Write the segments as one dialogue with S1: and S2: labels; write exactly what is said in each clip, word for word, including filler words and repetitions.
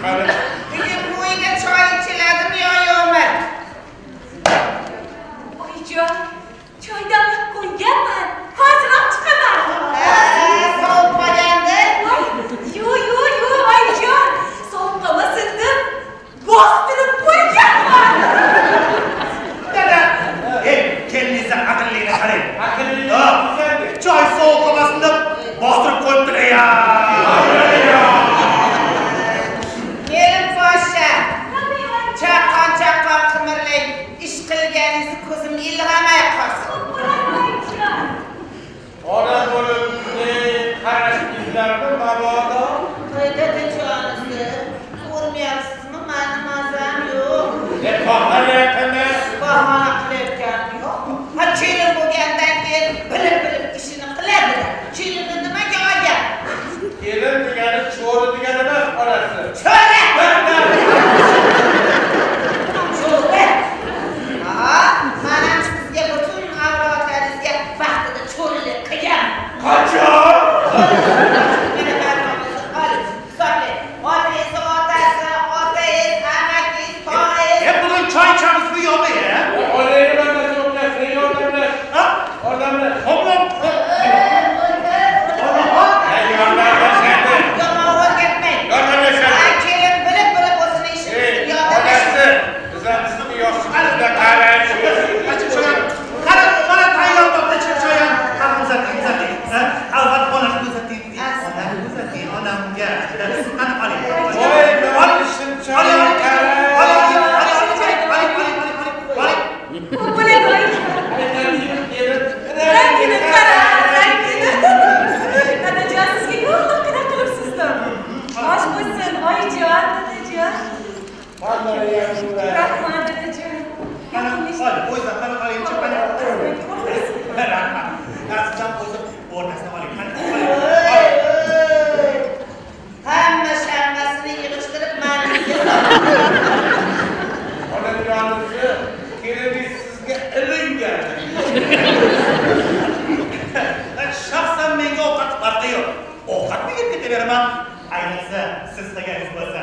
S1: Bugün bu uyda çay içiledim ya yo'qmi?
S2: Oyijon, choydan qo'yganman. Hoziroq chiqaman.
S1: Ha, sovuq qolgandi.
S2: Yo'q, yo'q, yo'q, oyijon. Sovuq qolmasindim. Bostirib qo'yganman.
S3: Dada, ey, kendinize aqlliga qarang.
S4: Aqlliga
S3: choy sovuq qolmasin deb bostirib qo'yibdilar ya.
S1: Kelin poshsha. Chaqqon chaqqon qimirlang. Ish qilganingizni ko'zim ilg'amay qolsin.
S4: Ona bo'lib qarashingizni mabodo.
S1: Qayda tinchonisi? Ko'rmayapsizmi? Mani mazam yo'q.
S4: Ne bahona qilma.
S1: Bahona qilayotganim yo'q. Ha, kelin bo'lgandan keyin bilib-bilib ishini qiladilar. Kelinni nimaga olgan?
S4: Kelin degani cho'ri degani emas, onasi.
S1: Cho'ri! Cho'ri! Ha, men ham sizga butun avlodlaringizga vaqtida cho'rilik qilgan.
S3: Qachon?
S1: Meni barmoqingizni oling, hisoblang. Otangiz otasi, otangiz, amakingiz, tog'angiz.
S3: E bugun choy ichamiz bu yo'qmi ya?
S4: Olayni mana so'qqa sen odamlar.
S3: Ha?
S4: Odamlar.
S3: Hoplam. Shaxsan menga ovqat farqi yo'q. Ovqatni yeb ketaverman. Ayniqsa siz qilganingiz bo'lsa.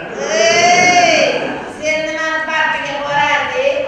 S1: Ey, sen nimani farqiga borarding?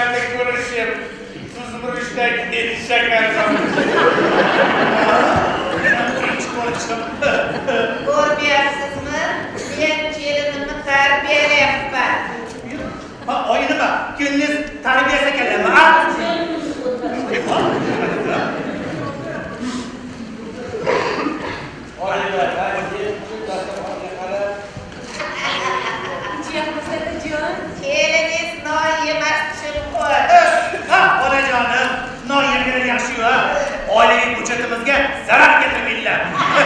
S4: Tuzmurishdak eti shakar.
S3: yurtimizga zarar keltirmaydilar.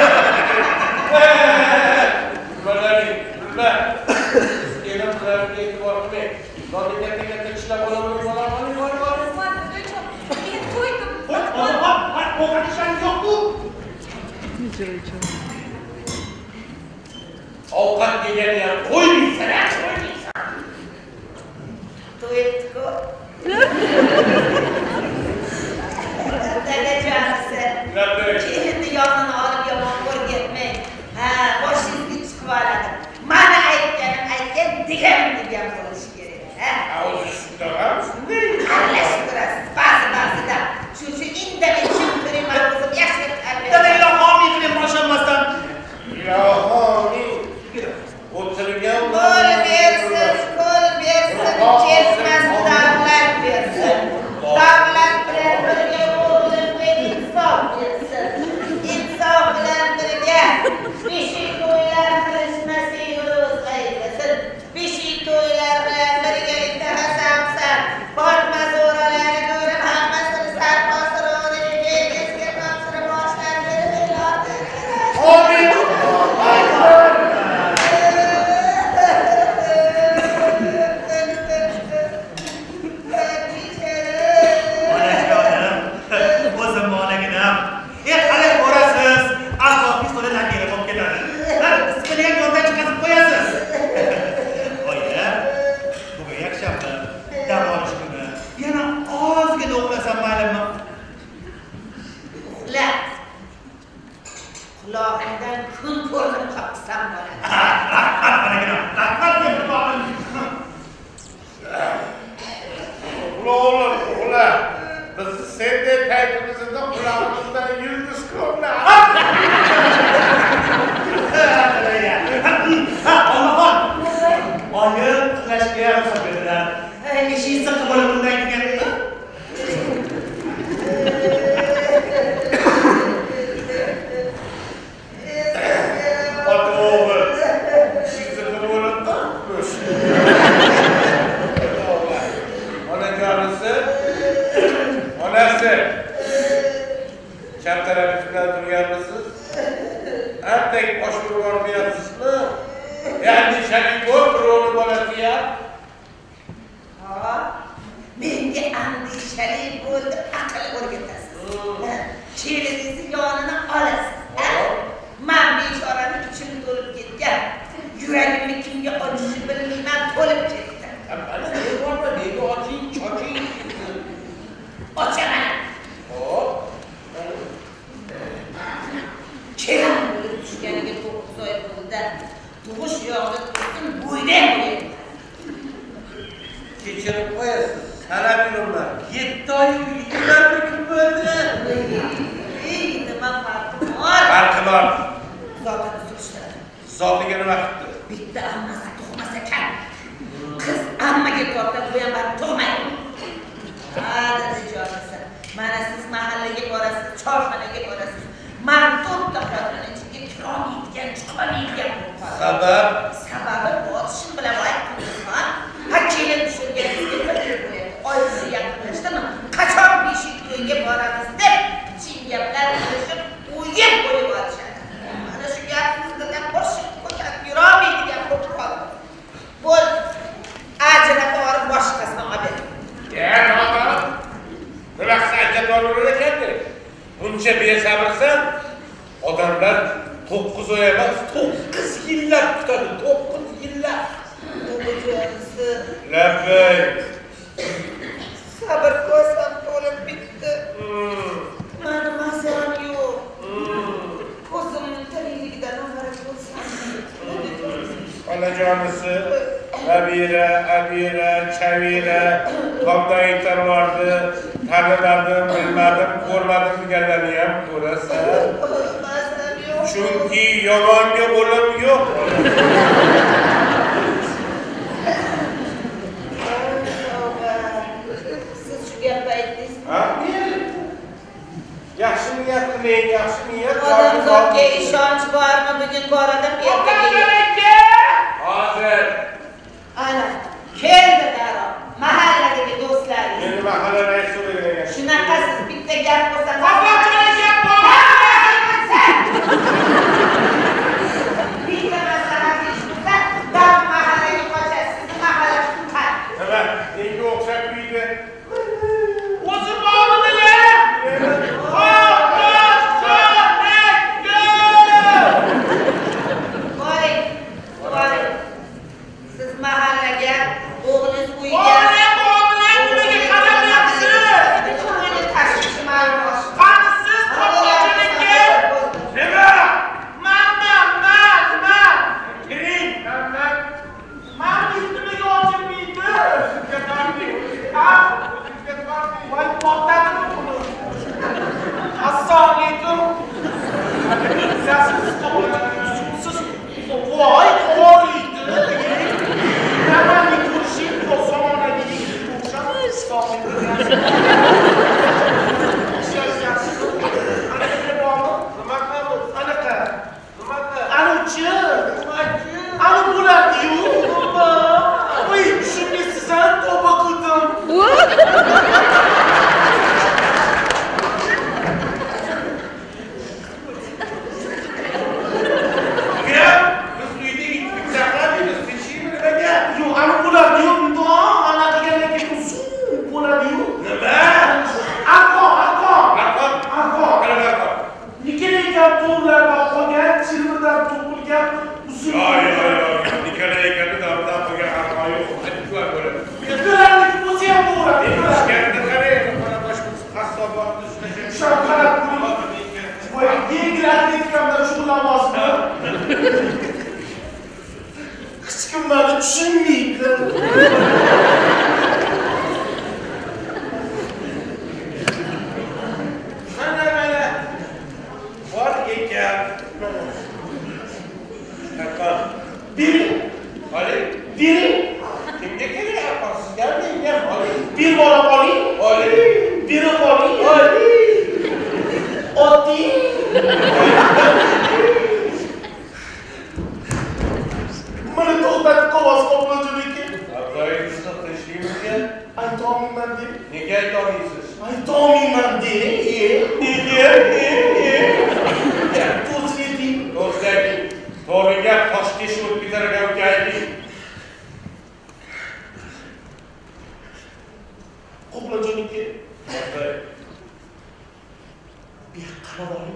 S4: Nimalarning, nima? Elim qilarga e'tibor qilmang. Nonni katta-katta ishlab olaman, olaman, olaman.
S2: Men to'ydim.
S3: Qo'y, onaxon, ovqat ishing yo'q-ku.
S4: Ovqat degani ham qo'ymaysan, qo'ymaysan.
S1: To'yibdi-ku. Dadajonisi. Kelinni yonini olib yomon ko'rgazmang. Ha, boshingizga chiqib oladi. Mana aytganim aytgan deganim degan bo'lishi kerak. Ha?
S4: O'zi shundoq, shunday.
S1: Aralashib turasiz. Ba'zi ba'zida shu shu indamay shu ko'raman o'zim yaxshi tarbiya.
S3: Dada ilohomiy qilib boshlanmasdan.
S4: Ilohomiy. O'tirgan
S1: Qo'l bersin, qo'l bersin, ketmas davlat bersin. Davlat bilan birga o'g'limga insof bersin. Insof bilan birga beshik to'ylar qilish nasibimiz aylasin. Beshik to'ylar bilan birgalikda hasamsan. Borma zo'ralari ko'rib hammasini sarposiroviga kesga topshirib boshlantirib ilohi.
S4: Amin.
S1: Quloqingdan kun ko'rinib qolsam bo'ladi.
S3: Rahmat managina. Rahmat deb qo'ydim.
S4: Ular, ular. Biz sendek paytimizda qulog'imizdan yulduz ko'rlar.
S3: Ha, onaxon. Oyim qilashga ruxsat berdilar. Ishing ziq bo'lib bunday degan.
S4: Çaptarabizdan turganmisiz? Antek oshirib bormayapsizmi? Ya'ni Sharipov birovni bolasi ya.
S1: Ha, menga andishali bo'ldi, aql o'rgatasiz. Keliningizni yonini olasiz. Men bechorani ichim to'lib ketgan. Yuragimni kimga ochishni bilmayman, to'lib ketdi.
S4: Mana ne bormi? Nega oching, choching?
S1: Ochaman.
S4: Hop.
S1: Kelin bo'lib tushganiga to'qqiz oy bo'ldi. Tug'ish yog'ida tursin, bo'ydan bo'ydi.
S4: Kechirib qo'yasiz. Sanab yuribman. yetti oy yigirma kun bo'ldi.
S1: Ey, nima farqi bor?
S4: Farqi bor.
S1: Zotini surishtiradi.
S4: Zotiga nima qildi?
S1: Bitta ammasi tug'mas ekan. Qiz ammaga tortib bu ham baribir tug'maydi. Ha, dadajonisi. Mana siz mahallaga borasiz, choyxonaga borasiz. Men to'rtta xotin ichiga kirolmaydigan, chiqolmaydigan bo'lib qoldim.
S4: Sabab?
S1: Sababi botishim bilan aytdingizmi? Ha, kelin tushirganingizga bilib qo'yadi. Oyisi yaqinlashdimi? Qachon beshik to'yga boramiz deb chin gaplar qilishib, o'yib qo'yib olishadi. Mana shu gapingizdan boshim ko'tarib yurolmaydigan bo'lib qoldim. Bo'l, ajratib olib boshqasini olib ber.
S4: Ya, nima? Bilaqsa ajratib ekan-da. Buncha besabrsan, odamlar to'qqiz oy emas, to'qqiz yillab kutadi, to'qqiz yillab.
S1: Dadajonisi,
S4: Labbay.
S1: sabr ko'rsam to'lib bitdi. Mani mazam yo'q. Ko'zimning tirikligidan xabar bo'lsam.
S4: Onajonisi, Abira, Abira, Chavira, tomda aytar vardı, tanımadım, bilmadim, ko'rmadim deganlarni ham ko'rasan.
S1: Mazam yo'q.
S4: Chunki yomonga o'lim yo'q.
S1: Siz shu gapni aytdingizmi?
S4: Ha? Yaxshi niyat qiling, yaxshi niyat.
S1: Odamzodga ishonch bormi? Bugun boradim, ertaga.
S4: Hozir.
S1: Ana, keldi darrov. Mahalladagi do'stlaringiz.
S4: Meni mahalla raisi bo'lagan.
S1: Shunaqa siz bitta gap bo'lsa,
S3: Qafaqchilar gap bor.
S5: Siz siz voy qoriydi. Namani ko'rishing bu zamonagi o'xshab stopingni. Anıcı, anı bulan diyor, ay şimdi sen o bakıldın.
S4: Ya, biz duyduğu gibi bıçaklar mıyız? Seçeyim mi ne ya?
S5: Yo, anı bulan diyor, da ana diyene ki uzun bulan diyor.
S4: Ne?
S5: Arko, arko.
S4: Arko?
S5: Arko.
S4: Kale arko.
S5: Nikeleyken doğrulardan koyar, çırpıdan topulken uzun.
S4: Ay ay ay. Nikeleyken de damdan koyar arko yok. Hadi var böyle.
S5: Görenlik muziğe doğru.
S4: Biz kendi kaleye bana başımız kasabağın üstüne.
S5: Şarkılar bunu. Bu yeni atletiklerden şukulamaz mı? Kıskınları düşünmeyip.
S4: Sana böyle var iken. Erkan.
S5: Biri,
S4: Ali.
S5: biri,
S4: Kimde geliyor Erkan? Siz gelmeyin ya. Ali.
S5: bir monopoly,
S4: Ali.
S5: biri poli, Ali, Oti. Mana to'xtatib qolasiz qoplonchilikka.
S4: Ablayınızda taşıyayım
S5: Aytolmayman deb.
S4: Nega aytolmaysiz?
S5: Aytolmayman deb. Nega? To'g'risini ayting.
S4: To'g'risini ayting. To'g'ri gap Toshkentga o'tib bitargan uka ayting.
S5: Qoplonchilikka. Bir qarab oling.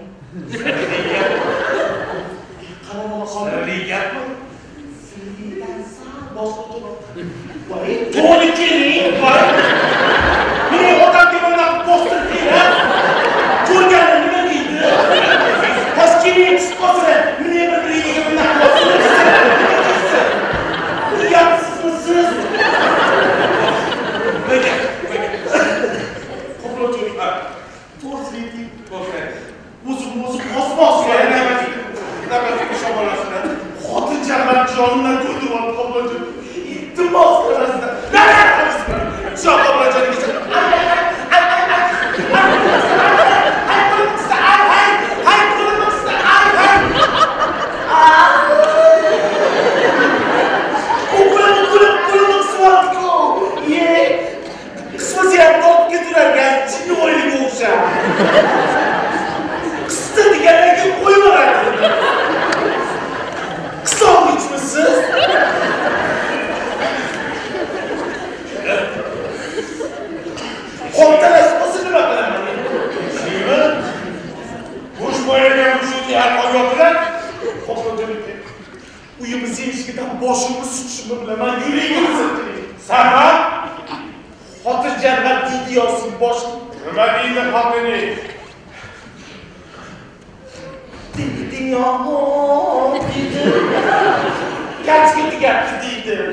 S5: Qarab oling.
S4: Sirli gapmi?
S5: Sirlidan sal boshqa voy, to'g'ri keling, voy. Meni odamga bundan poster kerak. Ko'rgani nima deydi? Toshkentga chiqib qolsa, meni bir biriga bundan poster. Uyatsizmi siz?
S4: Nega?
S5: Qoplonchilik.
S4: Ha.
S5: To'g'risini ayting.
S4: To'g'ri.
S5: O'zim o'zim osmos
S4: Yana
S5: yana.
S4: nima nima shobolasini?
S5: Xotirjamlar jonimdan to'ydirib olib qoplonchilik. Iltimos qilasizlar. Nima qilasizlar? Shu qoplonchilik. Kısa diğerine koyma. Kısa olmuş musunuz? Komutanız nasıl bakalım?
S4: Şimdi kuş boyunca kuşu diye arka yoklar.
S5: Komutanım uyumuzu ilişkiden boşumu suçumu bilemem. Yüreğimi sırtlayayım.
S4: Sana
S5: Xotirjamlar diyorsun boş.
S4: nima deydi xotini?
S5: Dedi dünya dedi. Gerçekten geldi dedi.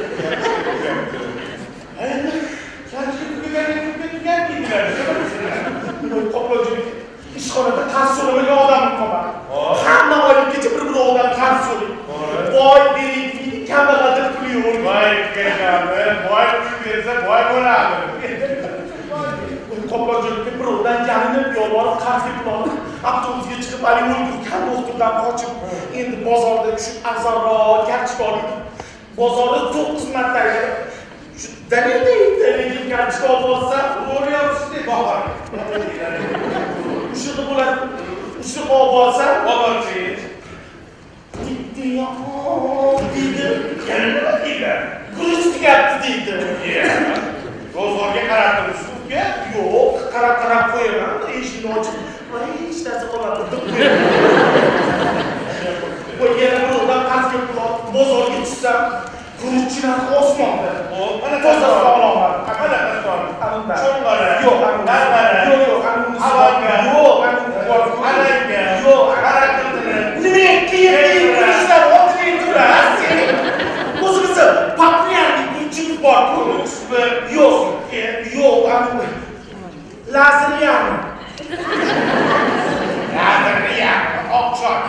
S4: Gerçekten güvenlikte gelmediler.
S5: Bu koplocu işxonada tansiyonumu odamım var. Hamma oyun kecha bir bir odam tansiyonu. Boy beriydi, kambag'aldir kuliyor.
S4: Voy kelganlar, boy pul bersa boy bo'ladi.
S5: Koploculikka birovdan yalinib, yolvorib, qarzga pul olib, avtobusga chiqib, ali o'ldirgan do'xtirdan qochib, endi bozorda tushib arzonroq kartoshka olib, bozorda to'qqiz martaga shu dalilday dalilga kartoshka olib olsa,
S4: O'rayapsiz deb bahor.
S5: Ushug'i bo'ladi. Ushug'i olib olsa,
S4: Olorsiz.
S5: Dünya deydi.
S4: Yana nima deydi?
S5: Guruch tugabdi deydi.
S4: Bozorga qarab turibsizmi?
S5: Yo'q, qarab qarab qo'yaman. Eshikni ochib, voy hech narsa qolmadi deb qo'yaman. Voy yana birovdan qarzga pul olib, bozorga tushsam, guruchchilar osmonda.
S4: Mana
S5: toza sog'lomlar.
S4: Mana qasam.
S5: Anunda.
S4: Cho'ng'ara.
S5: Yo'q,
S4: Narmara.
S5: yo'q, yo'q, anunda.
S4: Alanga.
S5: Yo'q, anunda.
S4: Alanga.
S5: Yo'q,
S4: Harakatini.
S5: nima keyin guruchlar otini turasiz? O'zimizni populyarlik uchun bor-ku. Yo'q, yo'q, anunda. Lazeriyami?
S4: Lazeriyami. Oqshom.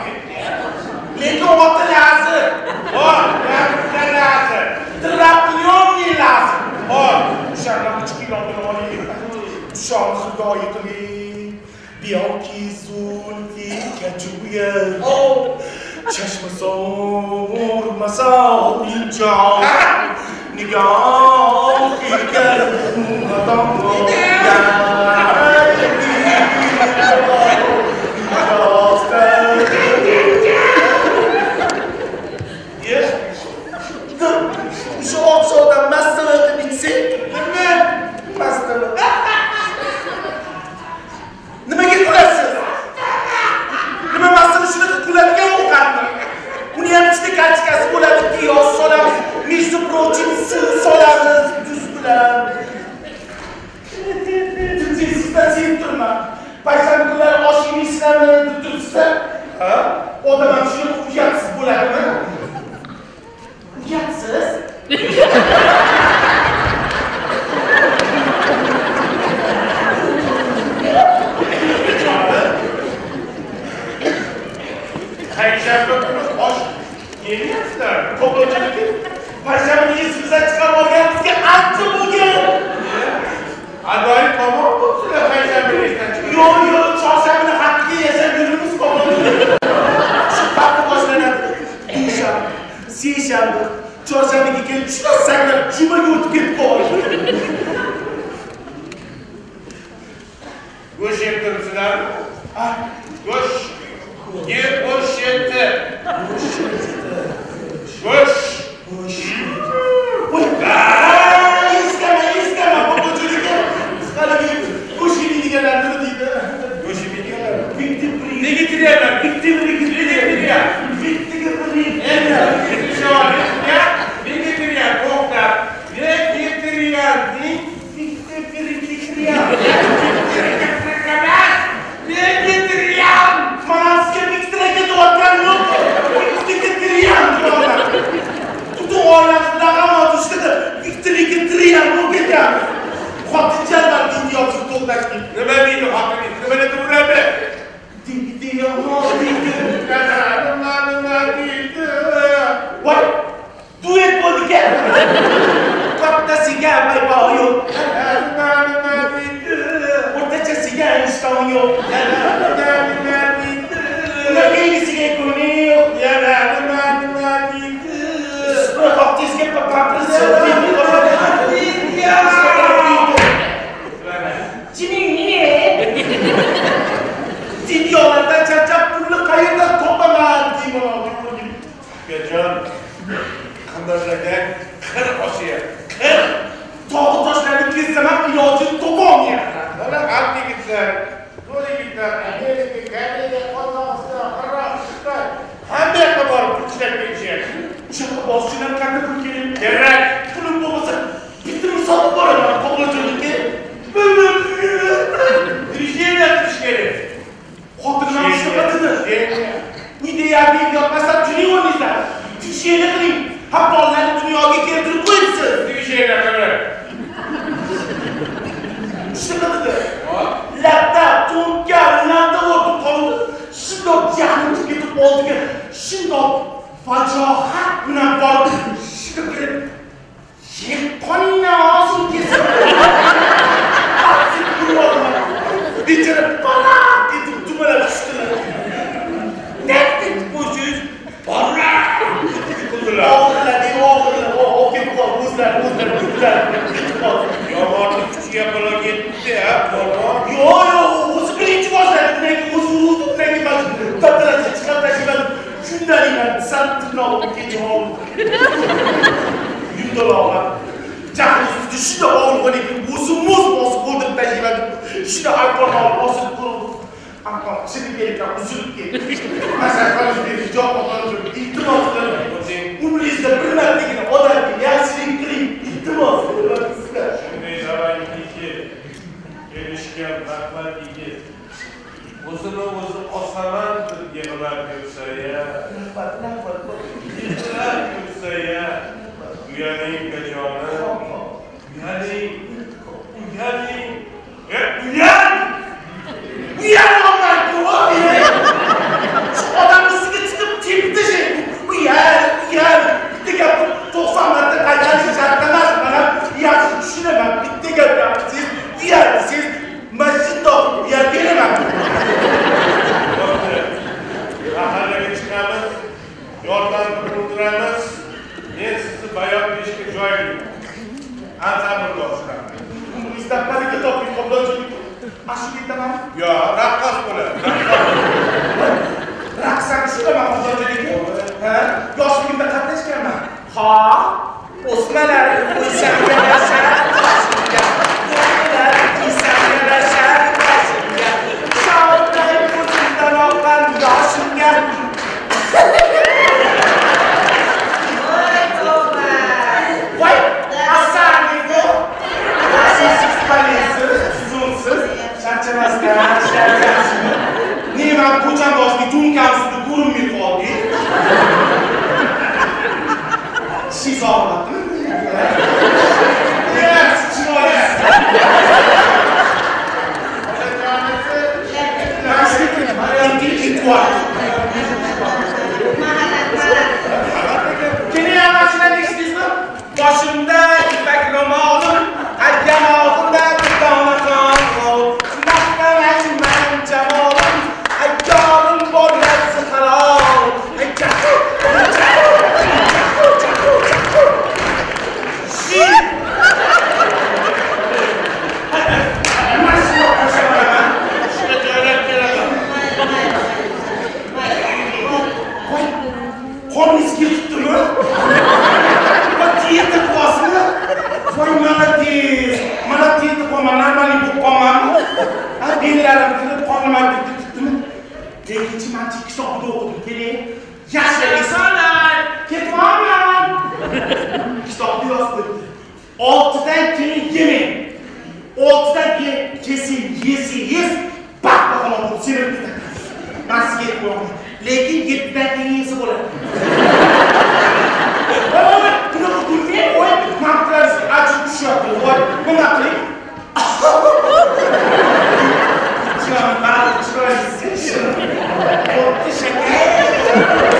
S5: ekan. Chashma sovurmasa o'yinchoq. Nigoh ekan. Shu oqshomdan maslahatni bitsak, nima? Maslahat. Nimaga kulasiz? Nima maslahat shunaqa kuladigan ovqatmi? Uni ham ichida kartochkasi bo'ladi, piyoz solamiz, между прочим, suv solamiz, tuz bilan. Sizdan sevib turman. Payshanba kunlari osh yemaysizlarmi deb turibsizlar? Ha? Odam ham shunaqa uyatsiz bo'ladimi? Uyatsiz?
S3: Payshanba kuni osh yeyapsizlar. To'g'richiligi payshanba esimizdan chiqarib olganimizga ancha bo'lgan. Adoyi tomon bo'libsizlar payshanba esdan chiqarib. Yo'q, yo'q, chorshanbani haqqiga yashab yurimiz qoladi. Shu hafta boshlanadi. Dushanba, seshanba, chorshanbaga kelib shunaqa sakrab jumaga o'tib ketib qoldi. Go'sht yeb turibsizlarmi? Ha, go'sht. Ye go'sht yedi. Go'sht yedi. Go'sht. Go'sht. Voy, iskama, iskama, bobojuliga. Qalaga go'sht yeydiganlar nima deydi? Go'sht yeydiganlar. Bitti prik. Nega tiryaplar? Bitti prik. Nega tiryaplar? Bittiga prik. Endi, sho'rni. Ya, nega tiryaplar? To'xtab. Nega tiryaplar? Bitti prik tiryaplar. Nega tiryaplar? Manasga bittiraga to'g'ri yo'q. Bittaga tiryaplar. Tutun oilasi lag'amot ustida bittiraga tiryaplar bo'lgan. Xotinchalar dunyosi to'g'rashdi. Nima deydi xotin? Nima deb uradi? Deydi, nima deydi? Nima nima deydi? Voy, duet bo'lgan. Kattasiga maybo yo'q. Nima nima deydi? O'rtachasiga ishton yo'q. Nagayisiga ekonomi yo'q. Yana nima nima deydi? Xotinizga papapriz deydi. Dinyolardan charchab pulni qayerdan topaman deyman. Gajon, qandarlardan qir oshiya. Qir. Tog'i toshlarni kessam ham ilojini topolmayapman. Mana haq yigitlar, zo'r yigitlar, Amerika, Kanada, Qozog'iston, Qirg'iziston hamma yoqqa borib ishlab kelishyapti. O'sha boshchilar katta pul kelib, kerak. Pulim bo'lmasa bitini sotib boraman qo'g'lichilikka. Drisheniya qilish kerak. Xotinlar shunaqa dedi. Uyda yardım yapmasdan tuning o'rningizdan. Drisheniya qiling. Ha bolalarni dunyoga keltirib qo'yibsiz. Drisheniya qiling. Shunaqa dedi. Latta, to'nka, landa o'tib qoldi. Shundoq jahlim ketib oldiga, shundoq fajohat bilan borib, shundoq kelib, "Yeb qoningdan og'zing kesib." Qattiq urdim. Bichara bola ketib dumalab tushdilar. Naftit bo'shish, bola. O'g'illar, o'g'illar, o'g'il qol, o'zlar, o'zlar, o'zlar. Yomonlik kuchiga bola ketdi, ha, bola. Yo'q, yo'q, o'zi birinchi boshladi. Undan keyin o'zi urdi, undan keyin bas. Tatarasi chiqarib tashladi. Shundan ekan, sal tirnoq kecha oldi. Yundaloqlar. Jahlingizni shunday og'ir ekan, o'zi muz bosib o'ldirib tashladi. Shunday alkol bosib turdi. Alkol chirib ekan, uzilib ketdi. Masalan, biz job olib, iltimos qilaman. Umringizda bir martagina odamga yaxshilik qiling, iltimos qilaman. Shunday zamoniki kelishgan rahmat yigit. O'zini o'zi osaman deb yig'lab yursa-ya. Rahmat, rahmat. Yig'lab yursa-ya. Uyaning gajonim. Uyaning. Uyaning. E, uyan! Uyan olmay qo'y! Shu odamni ustiga chiqib tepdi-chi. Uyan, uyan. Bitta gapni to'qson marta qaytarish shart emas. Mana yaxshi tushunaman. Bitta gap gapsiz. Uyan, siz mana shundoq uyan beraman.
S4: tushunamiz, yordam qildiramiz. Men sizni bayon qilishga joylayman. Ansambl
S3: İstaqbaliga topib qo'llovchilik. Ashu ketaman.
S4: Yo, raqqos bo'ladi.
S3: Raqsam shunaqa qo'llovchilik. Ha? Yoshligimda qatnashganman. Ha? O'smalar qo'ysam yarasha, qo'shimga. Qo'ylar kiysam yarasha, qo'shimga. Shovday ko'zimdan oqqan yoshimga.
S1: Voy tavba.
S3: Voy, asaniydi. Asosiy palesiz, uzunsiz, charchamasdan, charchasini. Neyman ko'chamboshni to'nkamsizda ko'rinmay qoldi. Siz og'riqmi? Yes, chiroyli. Boshimda ipak ro'molim, ayamog'imda dona qon. Maqtamayman jamolim, ayyorim bo'lsa halol. Ayjahu, ayjahu, ayjahu, ayjahu. Shit. Mashina qo'shaman.
S4: Shuna joylab kelaman.
S3: Qo'lingiz ketibdimi? Diyeta qilasizmi? Voy malades. Mana diyeta qilman, normalniy bo'lib qolmanmi? Ha, bellarim kirib qornim aytib ketibdimi? Ikkinchi manchi kitobida o'qidim. Keling. Yaxshi insonlar, ketmayman. Kitobda yozib oltidan keyin yemang. oltidan keyin kesing, yesangiz, baqbaqalar bo'lib semirib ketadi. Men sizga aytib qo'yaman. Lekin yettidan keyin yesa bo'ladi. Oy, buni o'tirmay, oy, maqtlarsiz achib tushyapti. Voy, nima qiling? Jon, bari chiroyli. Xuddi shakar.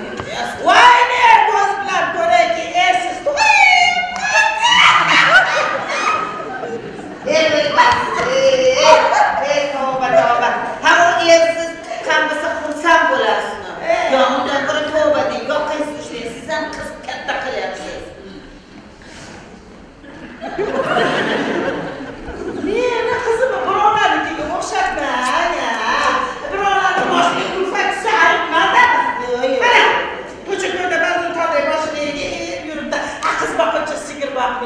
S1: Voy ne ko'z bilan ko'rayki, esiz.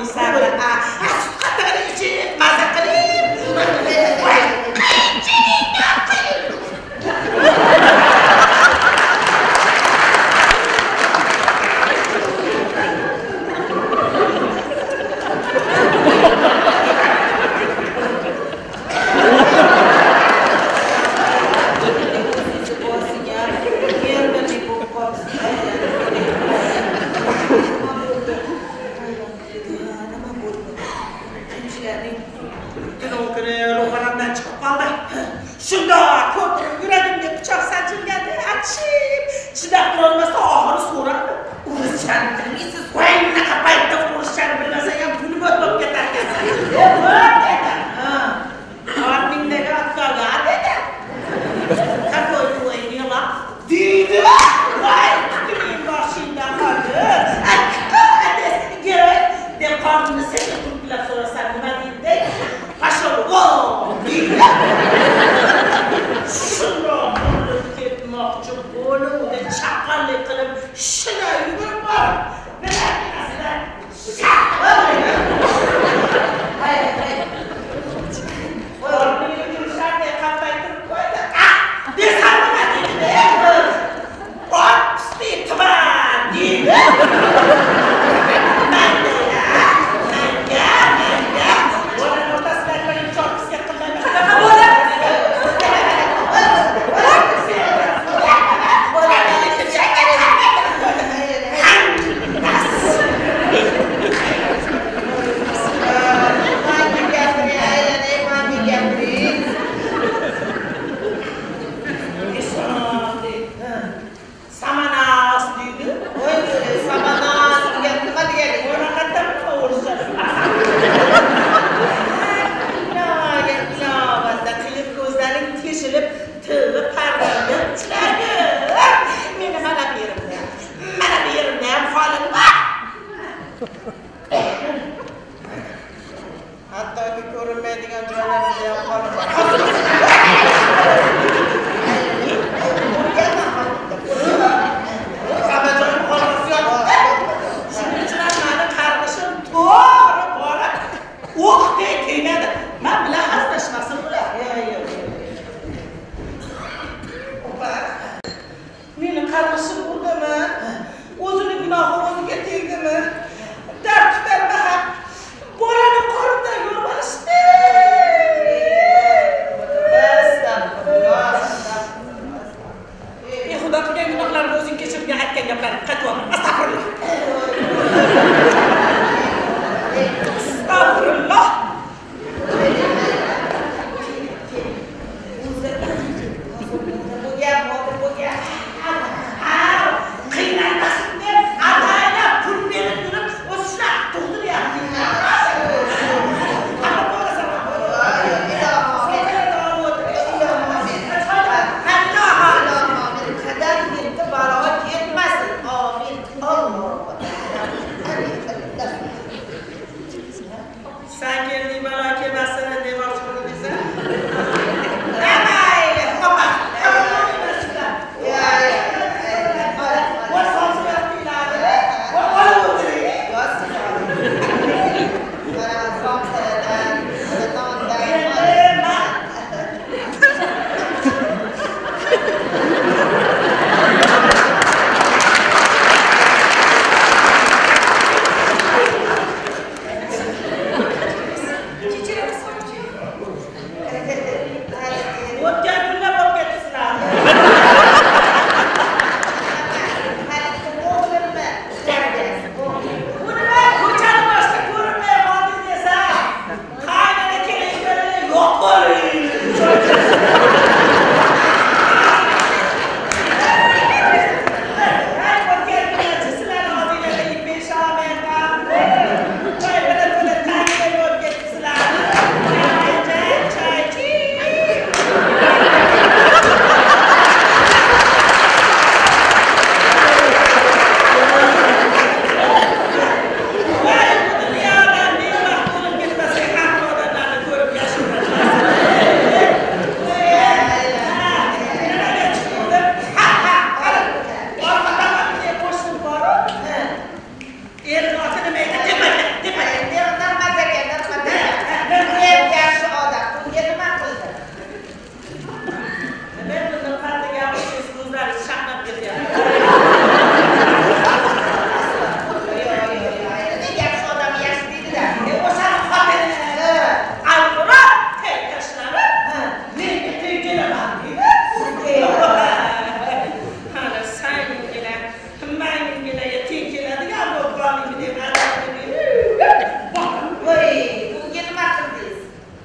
S5: qo'ysalar, a, qattiqini ichib, maza qilib. Sanki
S1: Oy, bu gelin akıllıyız.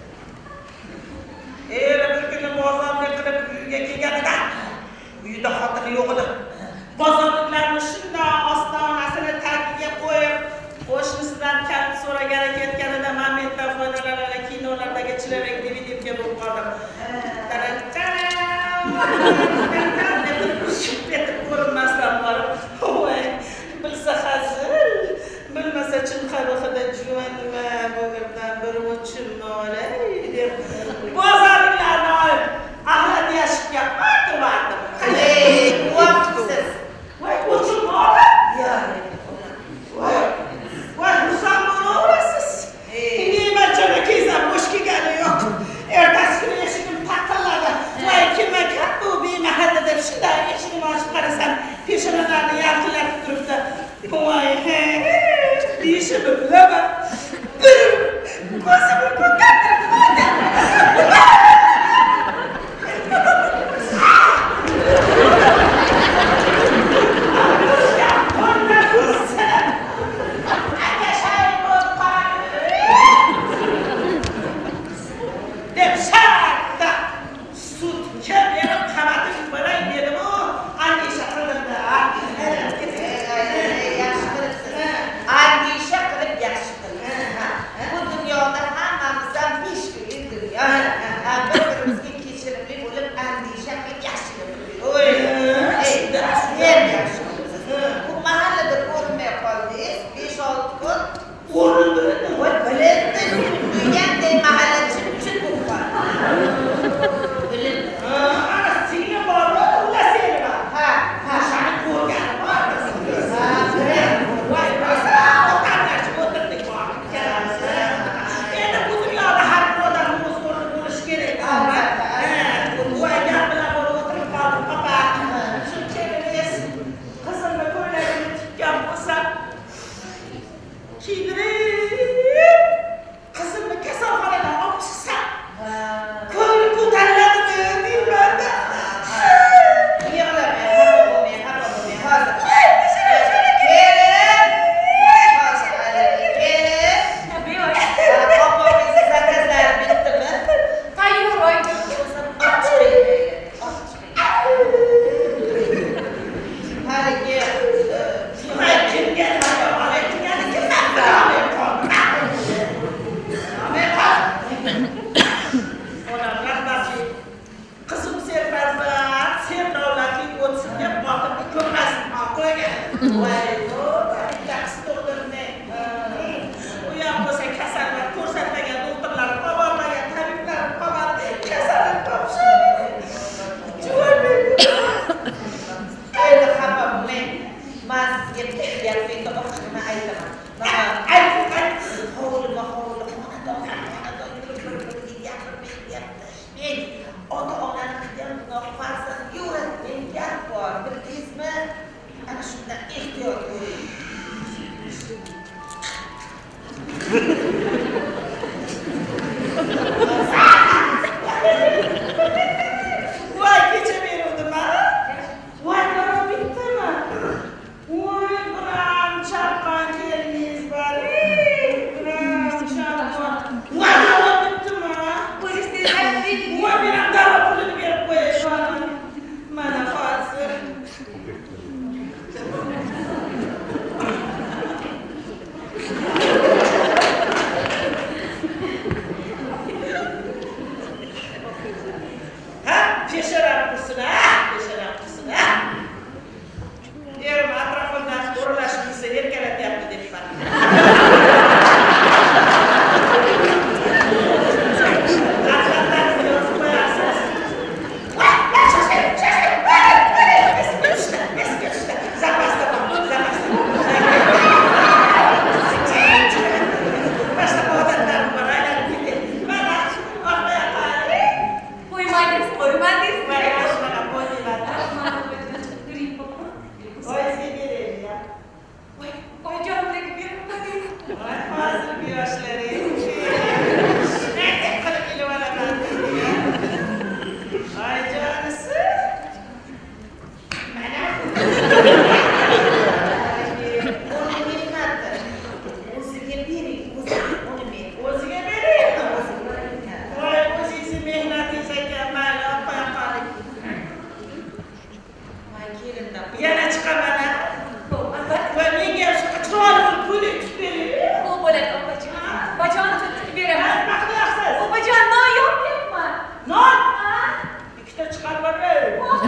S5: Eğer bir günü bozan ne kırıp uyuya geldi. Uyuda hatırı yok idi. Bozanlıklarını şimdi astanasını terkiye koyup qo'shnisidan kalib so'ragan ketganida men metaforalarni kinolarda geçirerek D V D'ga bo'lib qoldim. Shipetib ko'rinmasdan borib, voy, bilsa hazil, bilmasa chin qarog'ida juvonma bo'g'irdan bir o'chimni olay deb bozorlarni olib ahlat yashikka otib
S1: Ey, vaqtsiz.
S5: voy o'chimni olib
S1: Yani.
S5: voy voy Husan bo'laverasiz. Nima jo'ra kezab bo'sh kelgani yo'q. Ertasi kuni eshigim taqilladi. Voy kim ekan bu bemahal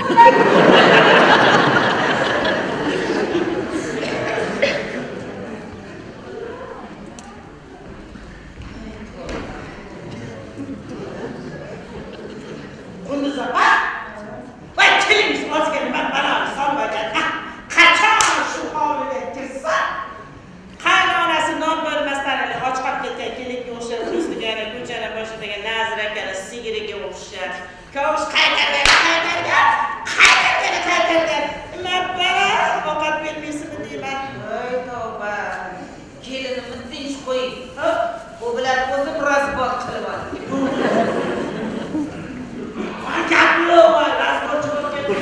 S1: Kunduz apa? Vay kelimiz ozgina ben bana solmagan. Qachon shu hovliga kirsa, qaynonasi non bo'lmasdan hali ochqab ketgan kelinga o'xshab ustiga yana ko'chani boshidagi Nazirakaning sigiriga o'xshab. Kavush qaytargan, qaytargan, qaytargan, qaytargan. Labbara ovqat bermaysizmi deyman. Voy tavba. Kelinimni tinch qo'ying. U bilan o'zim razbot qilib oldim. Gaplo var, razbot bo'lib ketdi.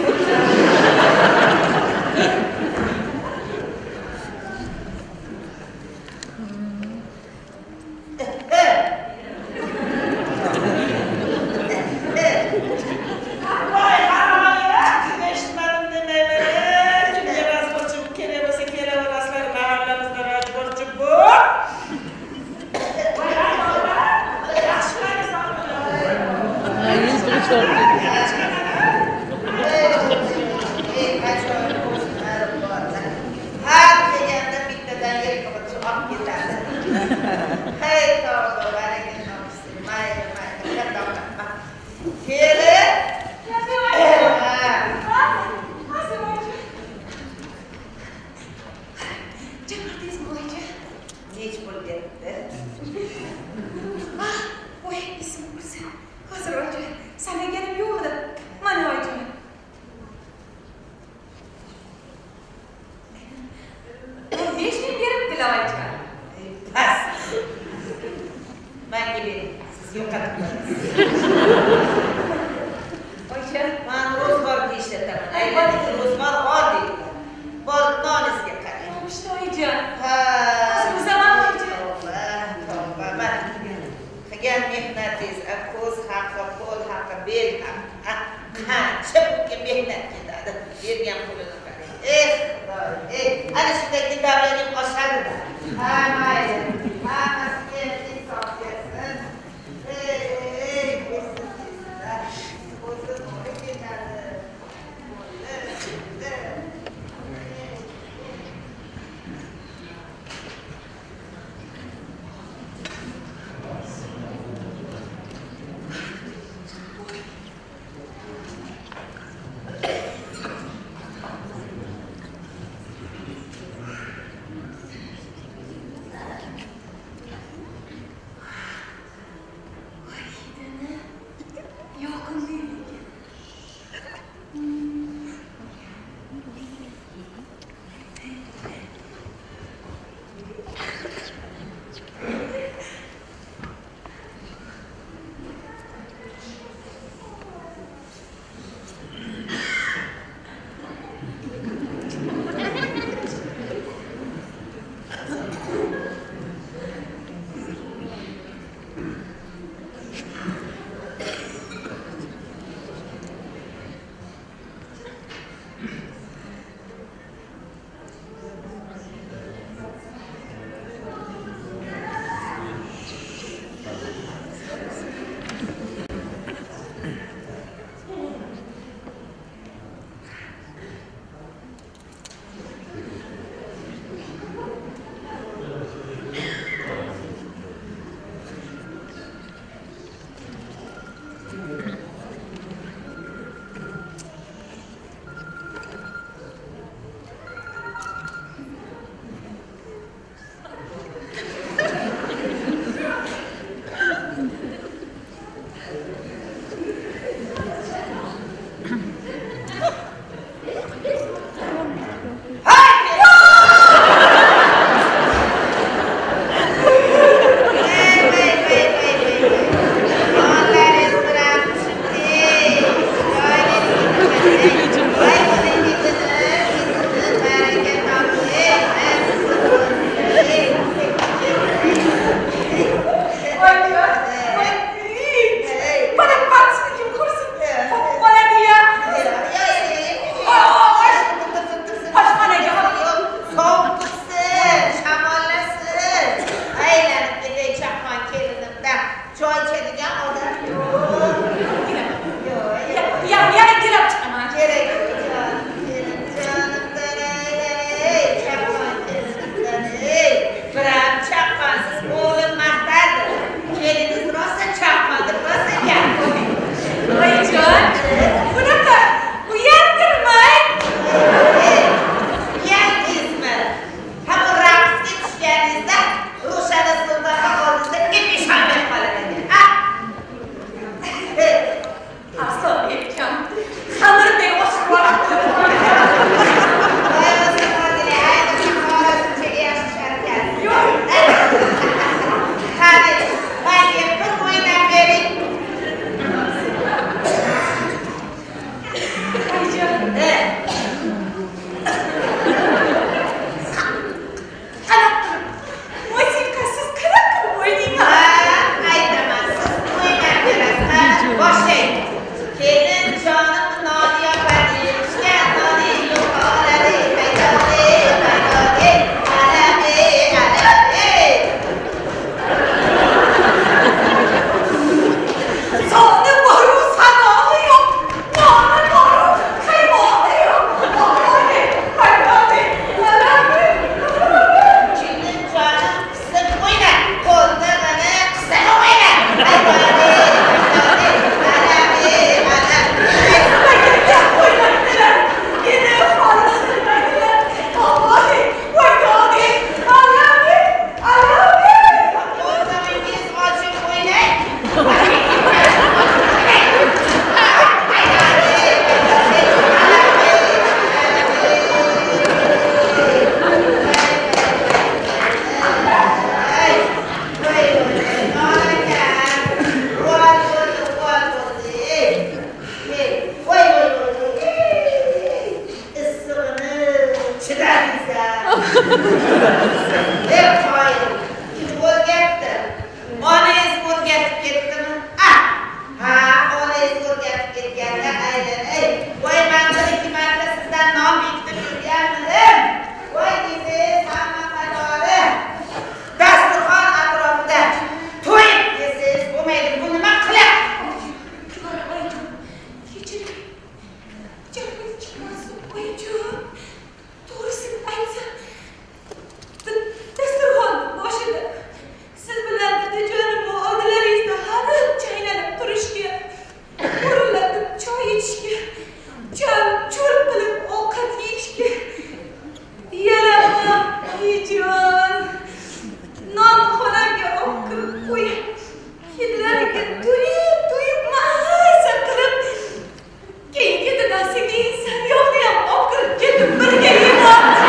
S2: to'yib, to'yib mazza qilib. Keyin ketidan senga inson yo'qni ham olib kirib ketib birga yemoqchi.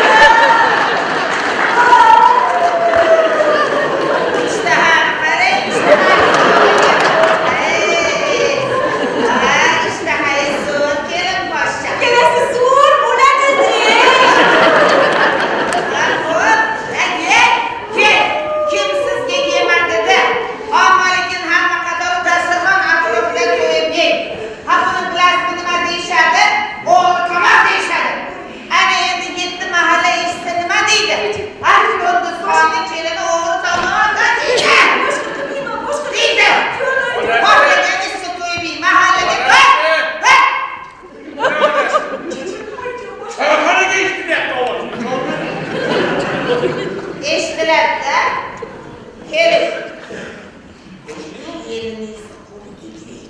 S1: İştaha qarang, ishtaha. Ey, ishtahay zo'r kelin boshqa.
S2: Kelasi zo'r bo'ladi-de.
S1: Xo'p, aka, kel. Kim sizga yeman dedi? Omalikin hamma qator dasturxon atrofida to'yib yeng. Ha buni bilasizmi nima deyishadi? O'g'li qamoq deyishadi. Ana endi yetti mahalla eshitsa nima deydi? Har kunduz xonni kelini o'g'li tomonda deydi.
S2: Boshqa qilmayman, boshqa
S1: Deydi.
S2: qilmayman.
S1: Xohlagan ishga to'yib yeng, mahallaga qo'y. Ha!
S4: Choyxonaga eshitilyapti ovoz.
S1: Eshitilar-da. Keling. Eliningizni qo'liga kiring.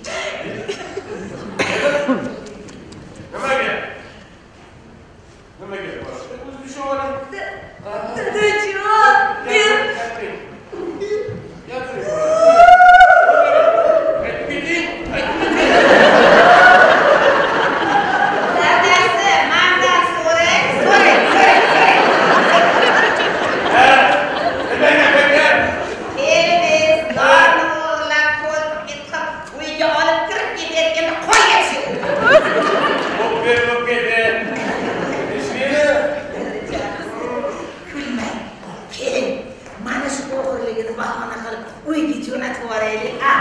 S4: Nimaga? Nimaga? O'zi shu olam.
S2: Dadajon, men
S1: Dadasi, mandan so'rang, so'rang, so'rang, so'rang. Keliniz donni o'g'irlab qo'yib ketib, uyga olib kirib ketayotganda qo'ygachi. Kulmang. Keling, mana shu o'g'irligini bahona qilib uyga jo'natib yuboraylik. Ha.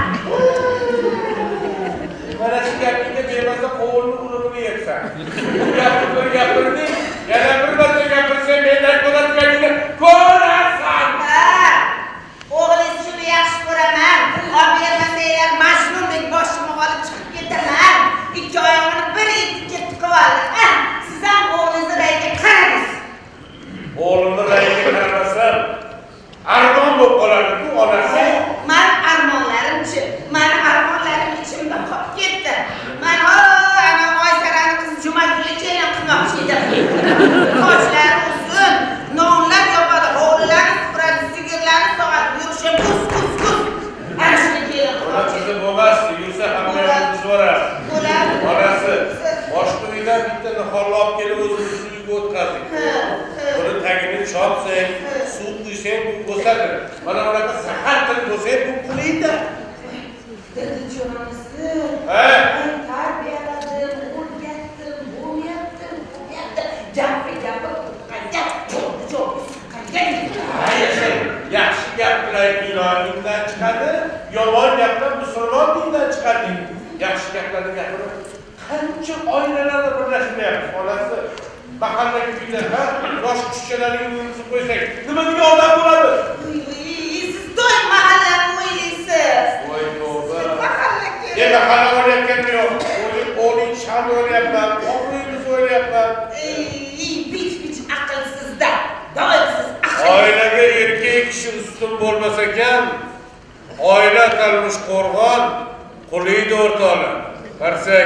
S4: Mana shu gapingga bemasa qo'lni urug'ini yeyapsan. Gapirib gapirding, yana bir marta gapirsang mendan ko'radiganingni ko'rasan.
S1: Ha. O'g'lingiz shuni yaxshi ko'raman. Olib bermasanglar Majnundek boshimni olib chiqib ketaman. Ikki oyog'ini bir etikka tiqib oldi. Ha. Siz ham o'g'lingizni rayiga qarang.
S4: O'g'limni rayiga qaramasam, armon bo'lib qoladi-ku onasi.
S1: Men armonlarimchi, men armonlarim ichimda qolib ketdi. Men ho, ana Oysarani qiz Jumagulla kelin qilmoqchi edim. Sochlari uzun, nonlar yopadi, hovlilarni supuradi, sigirlarni sog'adi, yurishi kus kus kus. Ana shuni kelin qilmoqchi edim.
S4: Onasi bo'lmasdi, yursa hamma yo'lni buzvoradi.
S1: Bo'ladi.
S4: Onasi boshqa uydan bitta niholni olib kelib o'zimizni uyga o'tkazdik. Buni tagini chopsang, suv quysang, bu bo'sadi. Mana bunaqa zahar qilib bo'lsang, bu quliydi.
S1: Dadajonimizni
S4: Ha?
S1: tarbiyaladim, o'rgatdim, bo'yatdim, bo'yatdim. Gapni gapir, qanday cho'g'ni cho'g'ni qanday.
S4: Ayashang, yaxshi gap bilan iloningdan chiqadi, yomon gapdan musulmon dindan chiqadi. Yaxshi gaplarni gapirib, qancha oilalarni birlashmayapti. Onasi mahallagi uylar, ha? Yosh qizchalarning uyini qo'ysak, nima degan odam bo'ladi?
S1: Siz doim mahallani o'ylaysiz.
S4: Voy tavba.
S1: Mahallaga.
S4: Ne mahalla o'ylayotganim yo'q. O'g'ling sham o'ylayapman, o'g'lingiz o'ylayapman.
S1: Ey, bich-bich aqlsizda. Doim siz aql.
S4: Oilaga erkak kishi ustun bo'lmasa ekan, oila turmush qo'rg'on, quliydi o'rtoqlar. Qarsak.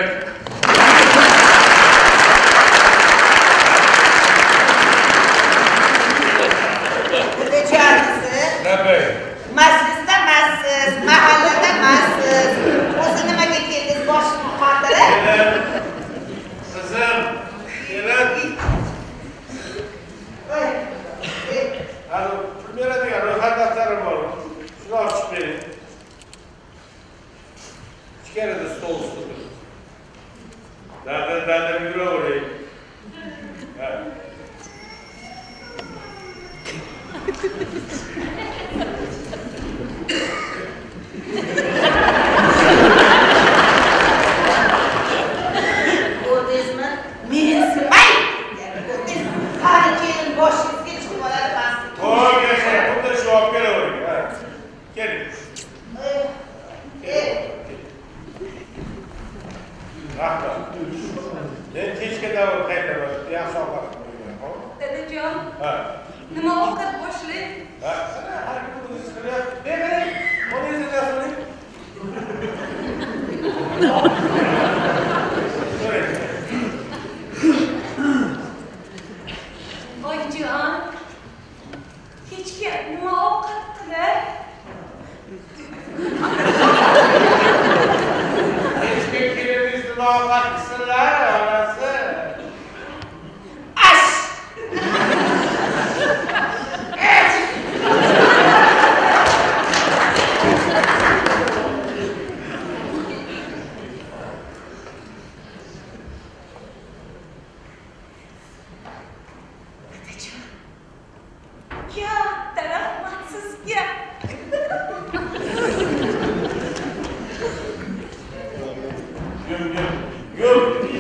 S1: Dadajonisi.
S4: Nabay.
S1: Masjidda massiz, mahallada massiz. O'zi nimaga keldingiz boshimni qotirib?
S4: Qizim, kelin. Hali pul beradigan ro'yxat daftarim bor. Shuni ochib bering. Ichkarida stol ustida. Dadil-dadil yuravering. Ha.
S1: Ko'rdingizmi? Mensimay. Qani kelin boshingizga chiqib oladi pastga.
S4: To'g'ri, yasha, xuddi shu olib kelavering. Ha. Keling. Rahmat. Men kechga davr qaytaman. Yaxshi ovqat qo'ying.
S2: Dadajon,
S4: Ha.
S2: nima ovqat boshlang?
S4: Ha. Har kuni qilyapti. Bering. Qo'lingizni tasviring.
S2: Oyijon, kechga nima ovqat qilar?
S4: sovaqchilar onasi.
S1: Ash! Ash!
S2: Katta rahmat sizga.
S4: Yo'q, yo'q, yo'q.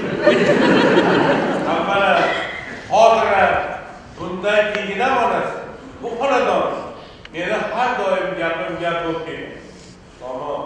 S4: Avvalo, xotira bundan keyin ham onasi. Bu xonadon meni har doim gapim gap bo'lib kelgan. Tamom.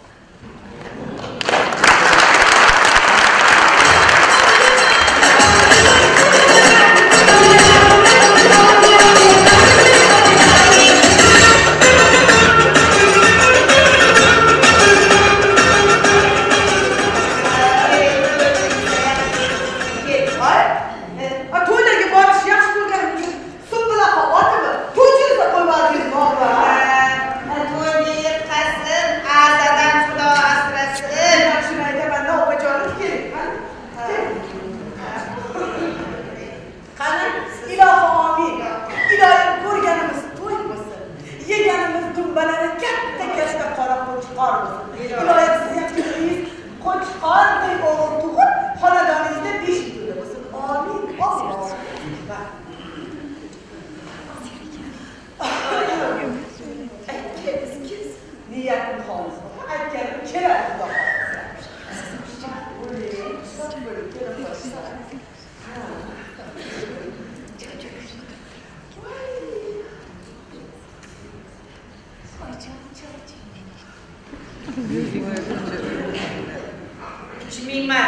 S1: İçmeyeyim.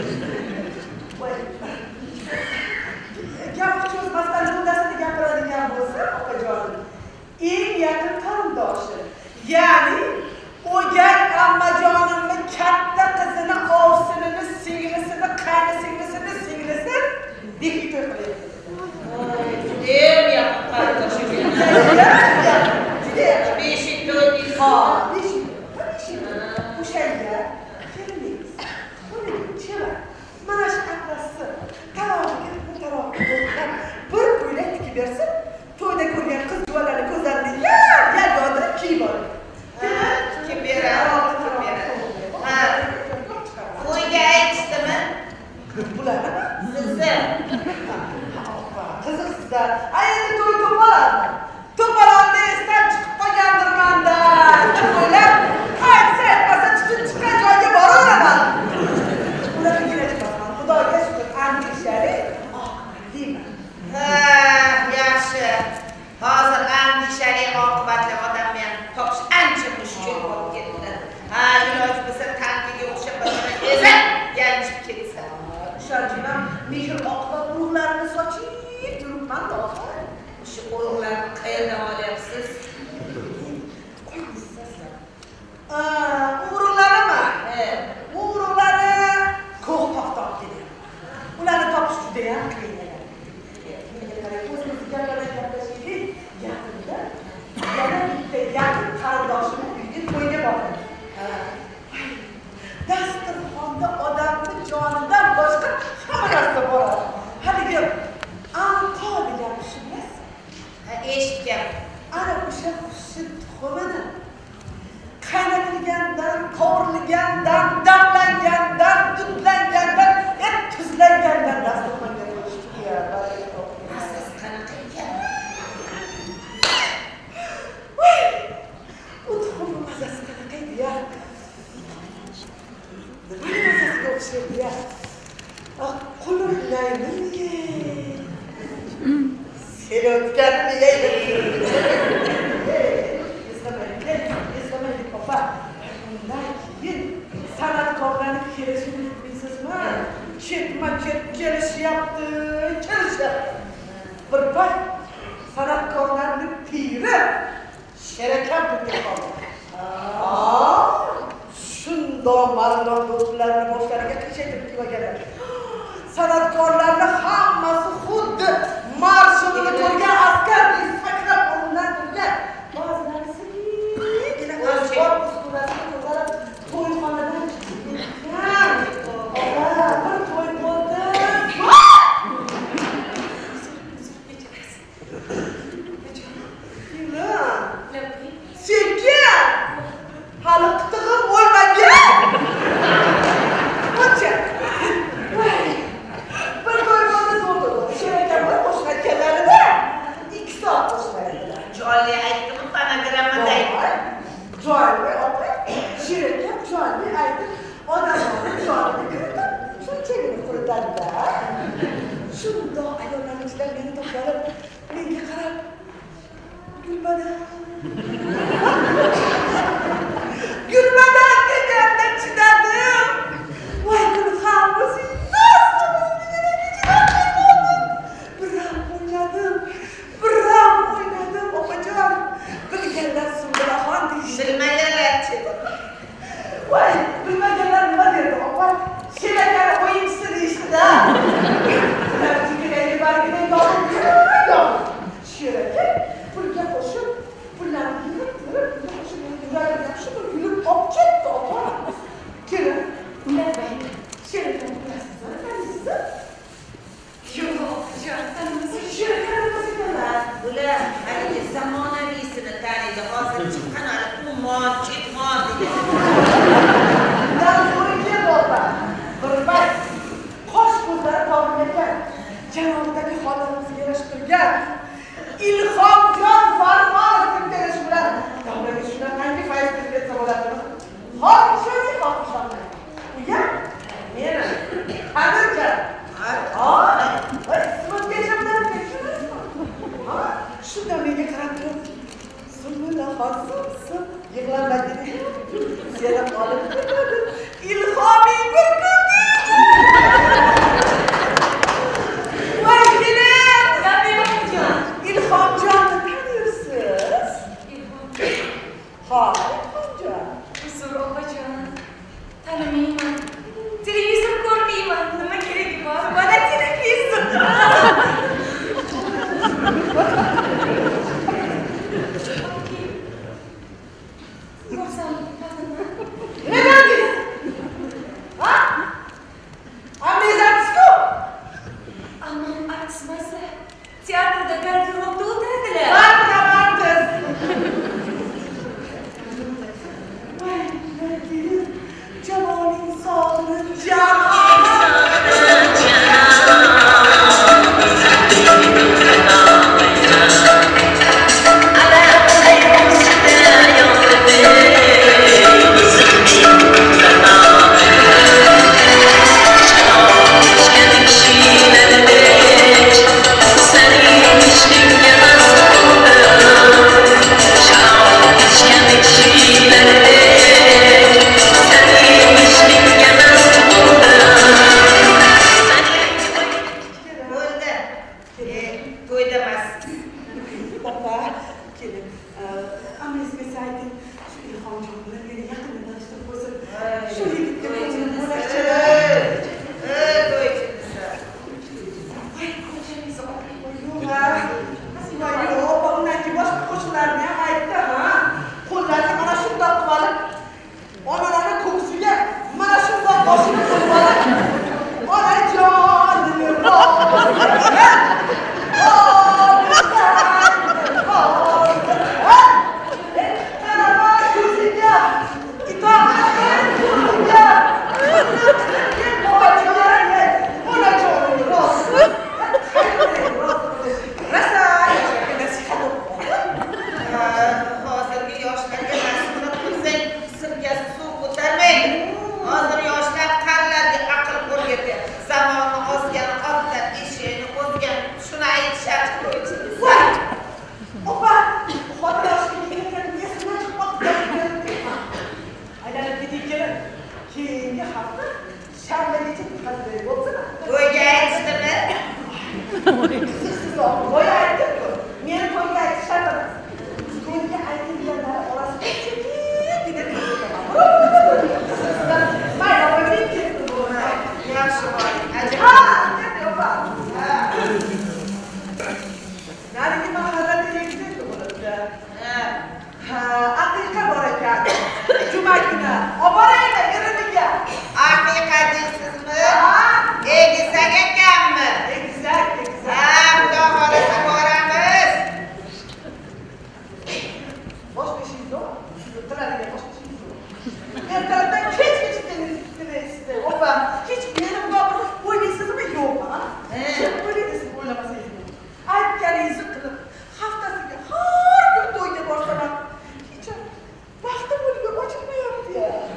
S6: Gap cho'zmasdan muddatini gapiradigan bo'lsa, opajonim, eng yaqin qarindoshi, ya'ni o'gay ammajonimni katta qizini, ovsinini, singlisini, qayni singlisini, singlisi bekit qilyapti.
S1: Judayam yaqin qarindoshi.
S6: Judayam
S1: beshik to'ydi.
S6: Ha, beshik. O'shanga kelmaymiz. Qo'yingchi. Mana shu atrasi taroviga taroviga bir ko'ylak tikib bersin, to'yda ko'rgan qiz juvonlarning ko'zlarini yar yar yodirib kiyib oladi.
S1: Kim beradi? Kim beradi? Ha. Qo'yga aytishdimi?
S6: Bularni
S1: Sizni.
S6: qiziqsizda. Ay endi to'y to'poladi. To'polonni esdan chiqib qolgandirmanda. O'ylab, aytsa aytmasa chiqib chiqqan joyga boraveraman. Ularga kelishmasin. Xudoga shukr, andishali. Deyman.
S1: Ha, yaxshi. Hozir andishali oqibatli odamni ham topish ancha mushkul bo'lib ketdi. Ha, iloj bo'lsa tankiga o'xshab qolgan esa yanchib ketsa.
S6: Ishonchim, mehr oqibat urug'larini sochib yuribman to'g'ri.
S1: Shu urug'larni qayerdan olyapsiz?
S6: Urug'larimi? Bu urug'larni ko'q topib kelyapman. Ularni topish juda ham qiyin ekan. O'zimiz gaplardan gaplashaylik. Yaqinda yana bitta yaqin qarindoshimni uyiga to'yga bordim. Dasturxonda odamni jonidan boshqa hamma narsa boradi. Haligi anqo degan kishi bilasizmi?
S1: Ha, eshitgan.
S6: Ana o'sha qushni tuxumini qaynatilgandan, qovurilgandan, damlangandan, dudlangandan, et tuzlangandan dasturxonga qo'yishdi.
S1: Siz qanaqa ekan?
S6: U tuxumni mazasi qanaqa edi-ya? Nimani mazasiga o'xshaydi-ya? Qo'lim naymi? Seni o'tganini yeydi. Eslamaylik, opa. Undan keyin san'atkorlarni kelishini bilsizmi? Ketma-ket kelishyapti, kelishyapti. Bir payt san'atkorlarni piri Sherakam bo'lib qoldi. Shundoq ma'lum bo'liblarni boshlariga qiyshaytirib kelganlar. San'atkorlarni hammasi xuddi marshallni ko'rgan askardek sakrab o'rnidan turgan. Ba'zilari sinigina o'zbek uskunasini ko'tarib to'yxonadan chiqib ketgan. Opa, Şirket jonli aytib, odamlarni joniga kiritib, shunchagina quritadi-da. Shundoq ayollarning ichidan meni to'planib, menga qarab, Gulmadan. Gulmadan deganda chidadim. Voy, buni ham o'zingiz biram o'ynadim, biram o'ynadim, opajon. Bilganlar Sumbulaxon deyishdi.
S1: Bilmaganlar-chi.
S6: Voy, bilmaganlar nima derdi, opa? Shelakani o'yinchisi deyishdi-da. Ular chekaraga bargina yopib yurib, shelaka pulga qo'shib, pullarni yig'ib-yig'ib, pulga qo'shib, yuragim yaxshi bir yurib olib ketdi, opa. Kelin, ulatmang. Shelakani bilasizmi, tanisizmi?
S2: Yo'q, opajon, tanimayman.
S6: Shelakani nima ekanlar?
S1: Bular haligi zamonaviysini taniydi. Hozir chiqqan hali umon, chetmon degan.
S6: Undan so'ra keldi, opa. Bir payt qosh ko'zlari tobinlagan, janobidagi holatimizni yarashtirgan Ilhomjon Farmonov deb berish bilan davraga shunaqangi fayz deb bersa bo'ladimi? Xohishangiz xohishangiz. Uya, meni Amirjon. Ha, voy, ismimgacha bilan tekshirasizmi? Ha, shunda menga qarab turib, Sumbulaxon sim yig'lama dedi. Seni olib ketadi. Ilhomiy bir kun. Voy, kelin.
S2: Gaping opajon.
S6: Ilhomjonni taniysiz?
S2: Ilhomjon.
S6: Ha, Ilhomjon.
S2: Uzr, opajon. Tanimayman. Televizor ko'rmayman. Nima keragi bor? Mana televizor. Ko'rsam bo'ladimi?
S6: Nima dedingiz? Ha? Amneziyasiz-ku?
S2: Ammam artistmasa, teatrda garderobda o'tiradilar.
S6: Barkamandsiz. Voy, kelin, javoning sog'liq jamol. Yeah.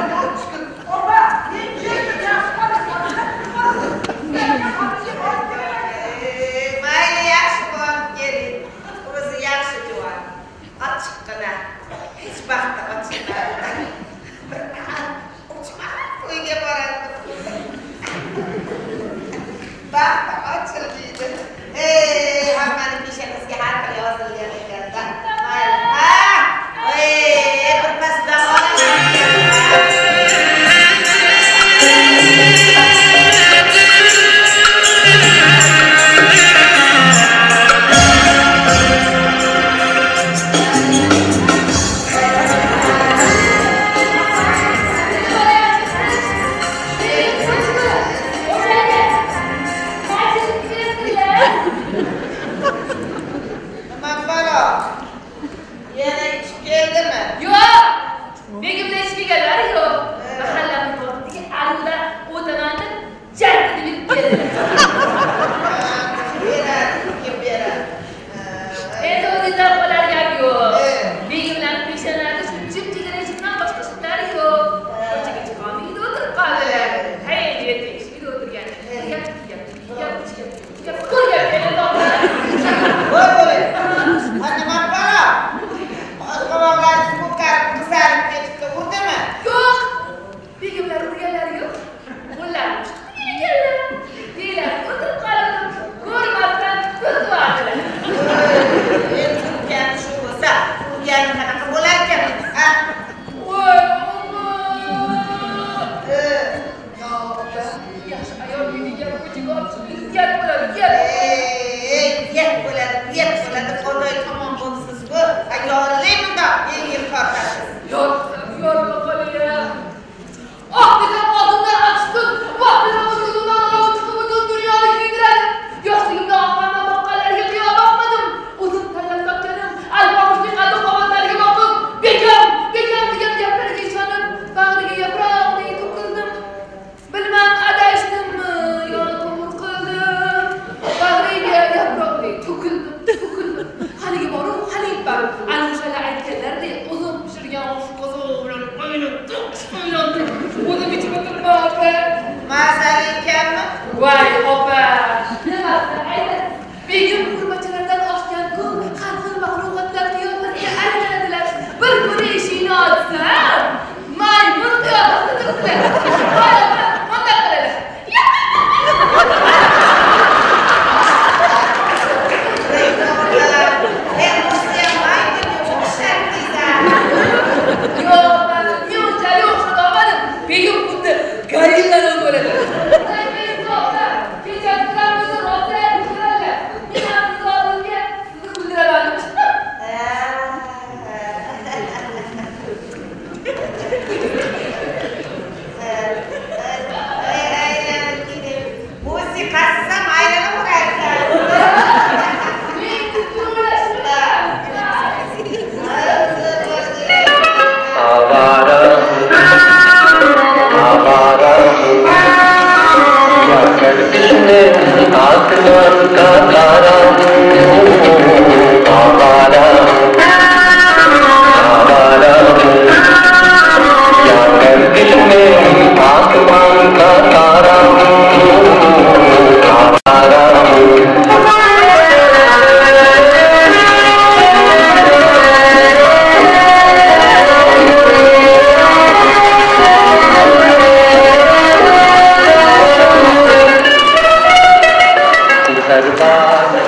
S7: Darbar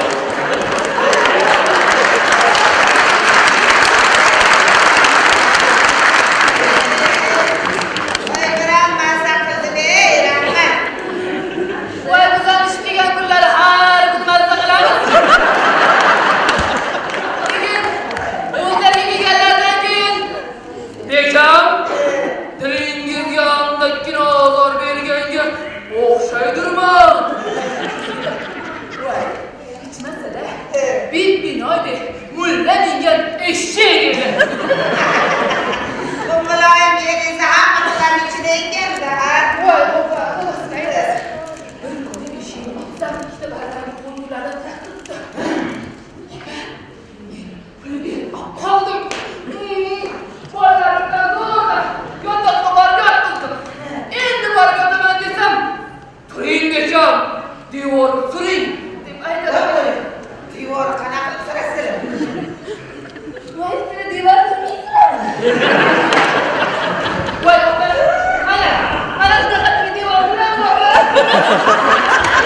S2: devor suring deb aytadi.
S1: Devor qanaqa surasizlar?
S2: Voy, seni devor surmaysan. Voy, opa, mana, mana shunaqa devor bilan bor.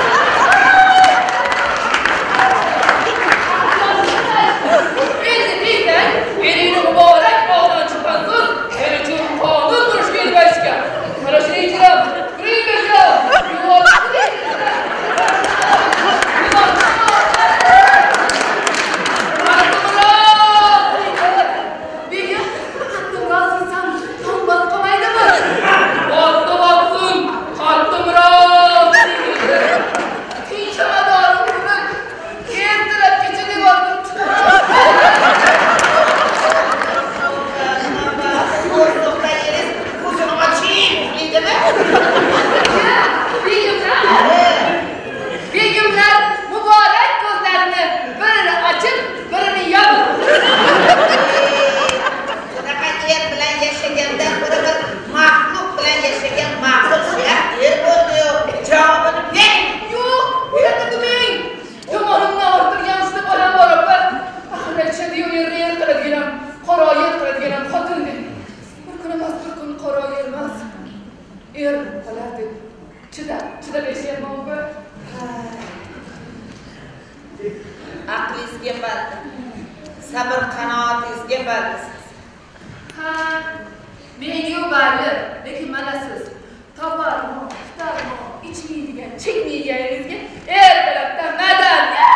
S2: Elini mübarek bağdan çıkan kız, el için kanun duruş gelip eşken. Bana şunu içiram, kırayım bekliyorum. Yuvarlı kırayım. Bir gün hattım razıysam tam baskamaydı mı? Bastı baksın, hattım razı. Tinçeme doğru kırık. Yerdirek geçini baktım çıkacak. Begimler mübarek gözlerini birini açıp birini yapıp
S1: Shunaqa er bilan yashagandan ko'ra bir maxluq bilan yashagan ma'qul er bo'ldi. Javobini ber.
S2: yo'q, ularni demang. Tomonimni orttirgan ushta bolam bor opa. Axirgacha yerni yer qiladigan, qora yer qiladigan xotin deb. Bir kun emas, bir kun qora yer emas. Er qolar deb. Chida, chidab yashayapman opa.
S1: Aqlingizga bandi. Sabr qanoatingizga bandi.
S2: Ha, menga bari, lekin mana siz toparmo, tutarmo, ichmaydigan, chekmaydiganingizga ertalabdan madaniyat.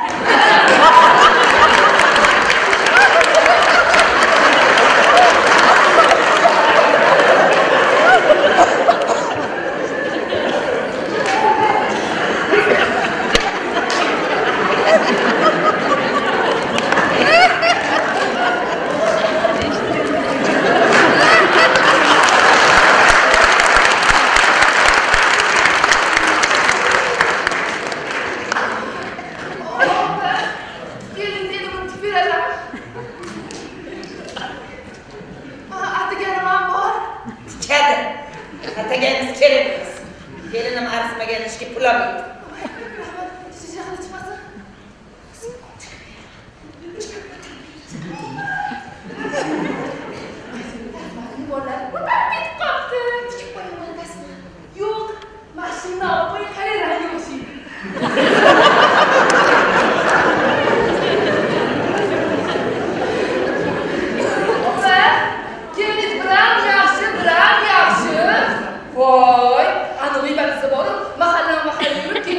S1: Ataganimiz kerak emas. Kelinim arzimagan ishga pul olmaydi.
S2: Yo'q, mashina olib qalay rangi o'shiydi. Opa, keliniz bilan yaxshi, bilan yaxshi. Voy, ani g'iybatisi bor, mahalla mahalla yurib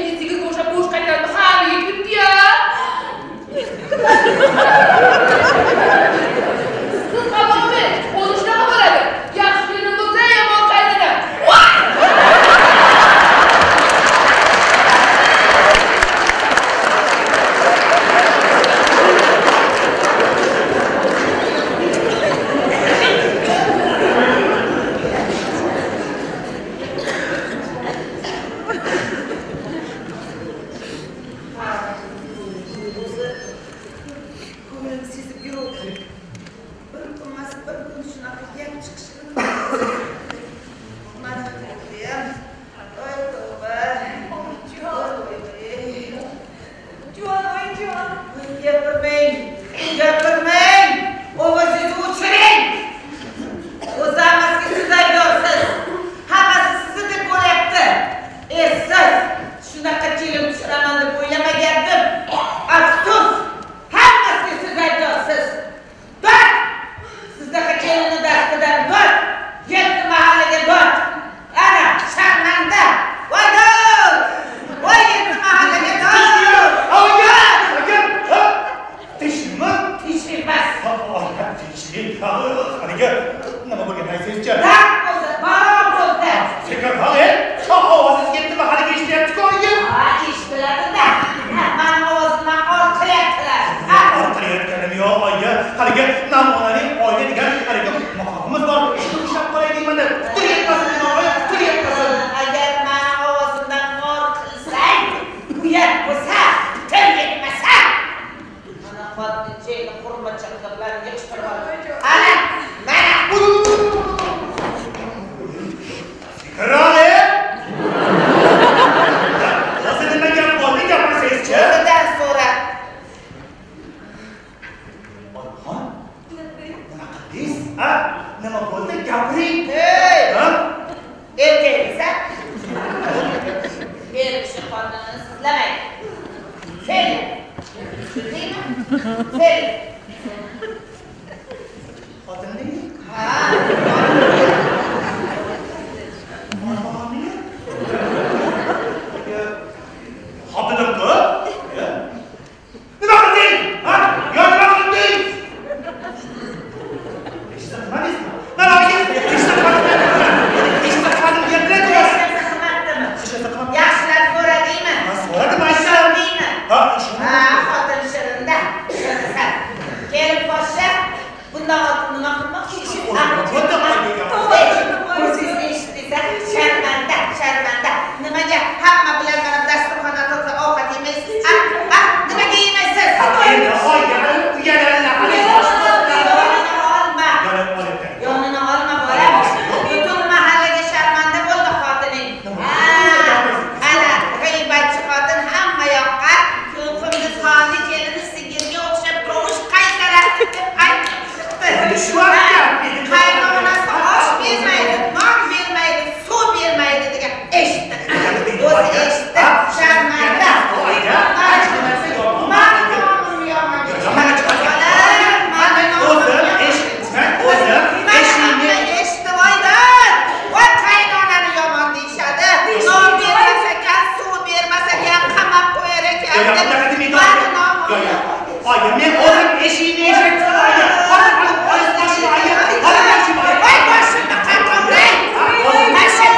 S1: Fel.
S3: Xotinning?
S1: Ha.
S3: Marhomani? Xotinimku? Nima qilding? Ha? Nima qilding? Ishda nima deysizmi? Mana ishda ishda qildim gapiradi.
S1: Yaxshilar so'radingmi?
S3: Ha, so'radim, Aysha.
S1: So'radingmi?
S3: Ha,
S1: Ha, xotin shirinda. Shirinsan. Kelib boshla. Bundan oldin nima qilmoqchi? O'zingiz eshitdingizlar, sharmanda, sharmanda. Nimaga hamma bilan mana dasturxonda to'g'ri ovqat yemaysiz? Ah, ah, nimaga yemaysiz?
S3: Endi oyga uyalalla qilib boshqa
S1: Yonini olma.
S3: Yonini olibdi.
S1: Yonini olma, bola. Butun mahallaga sharmanda bo'ldi xotining. Ha, ana g'iybatchi xotin hamma yoqqa ko'pimizxonni kelini sigirga o'xshab tovush qaytaradi deb aytibdi.
S3: Shu gap.
S1: Qaynonasi osh bermaydi, non bermaydi, suv bermaydi degan eshitdi. O'zi eshitdi. Sharmanda. Mani nomim yomon. Mani nomim eshitdi voydan. Voy qaynonani yomon deyishadi. Non bermas ekan, suv bermas ekan, qamab qo'yar ekan. Mani nomim yomon.
S3: Oyga men o'zim eshikni eshik chiqaroyi. Hozir hozir hozir boshimni oyga. Hozir boshimni oyga.
S1: Voy boshimni qattiqray. Mashina.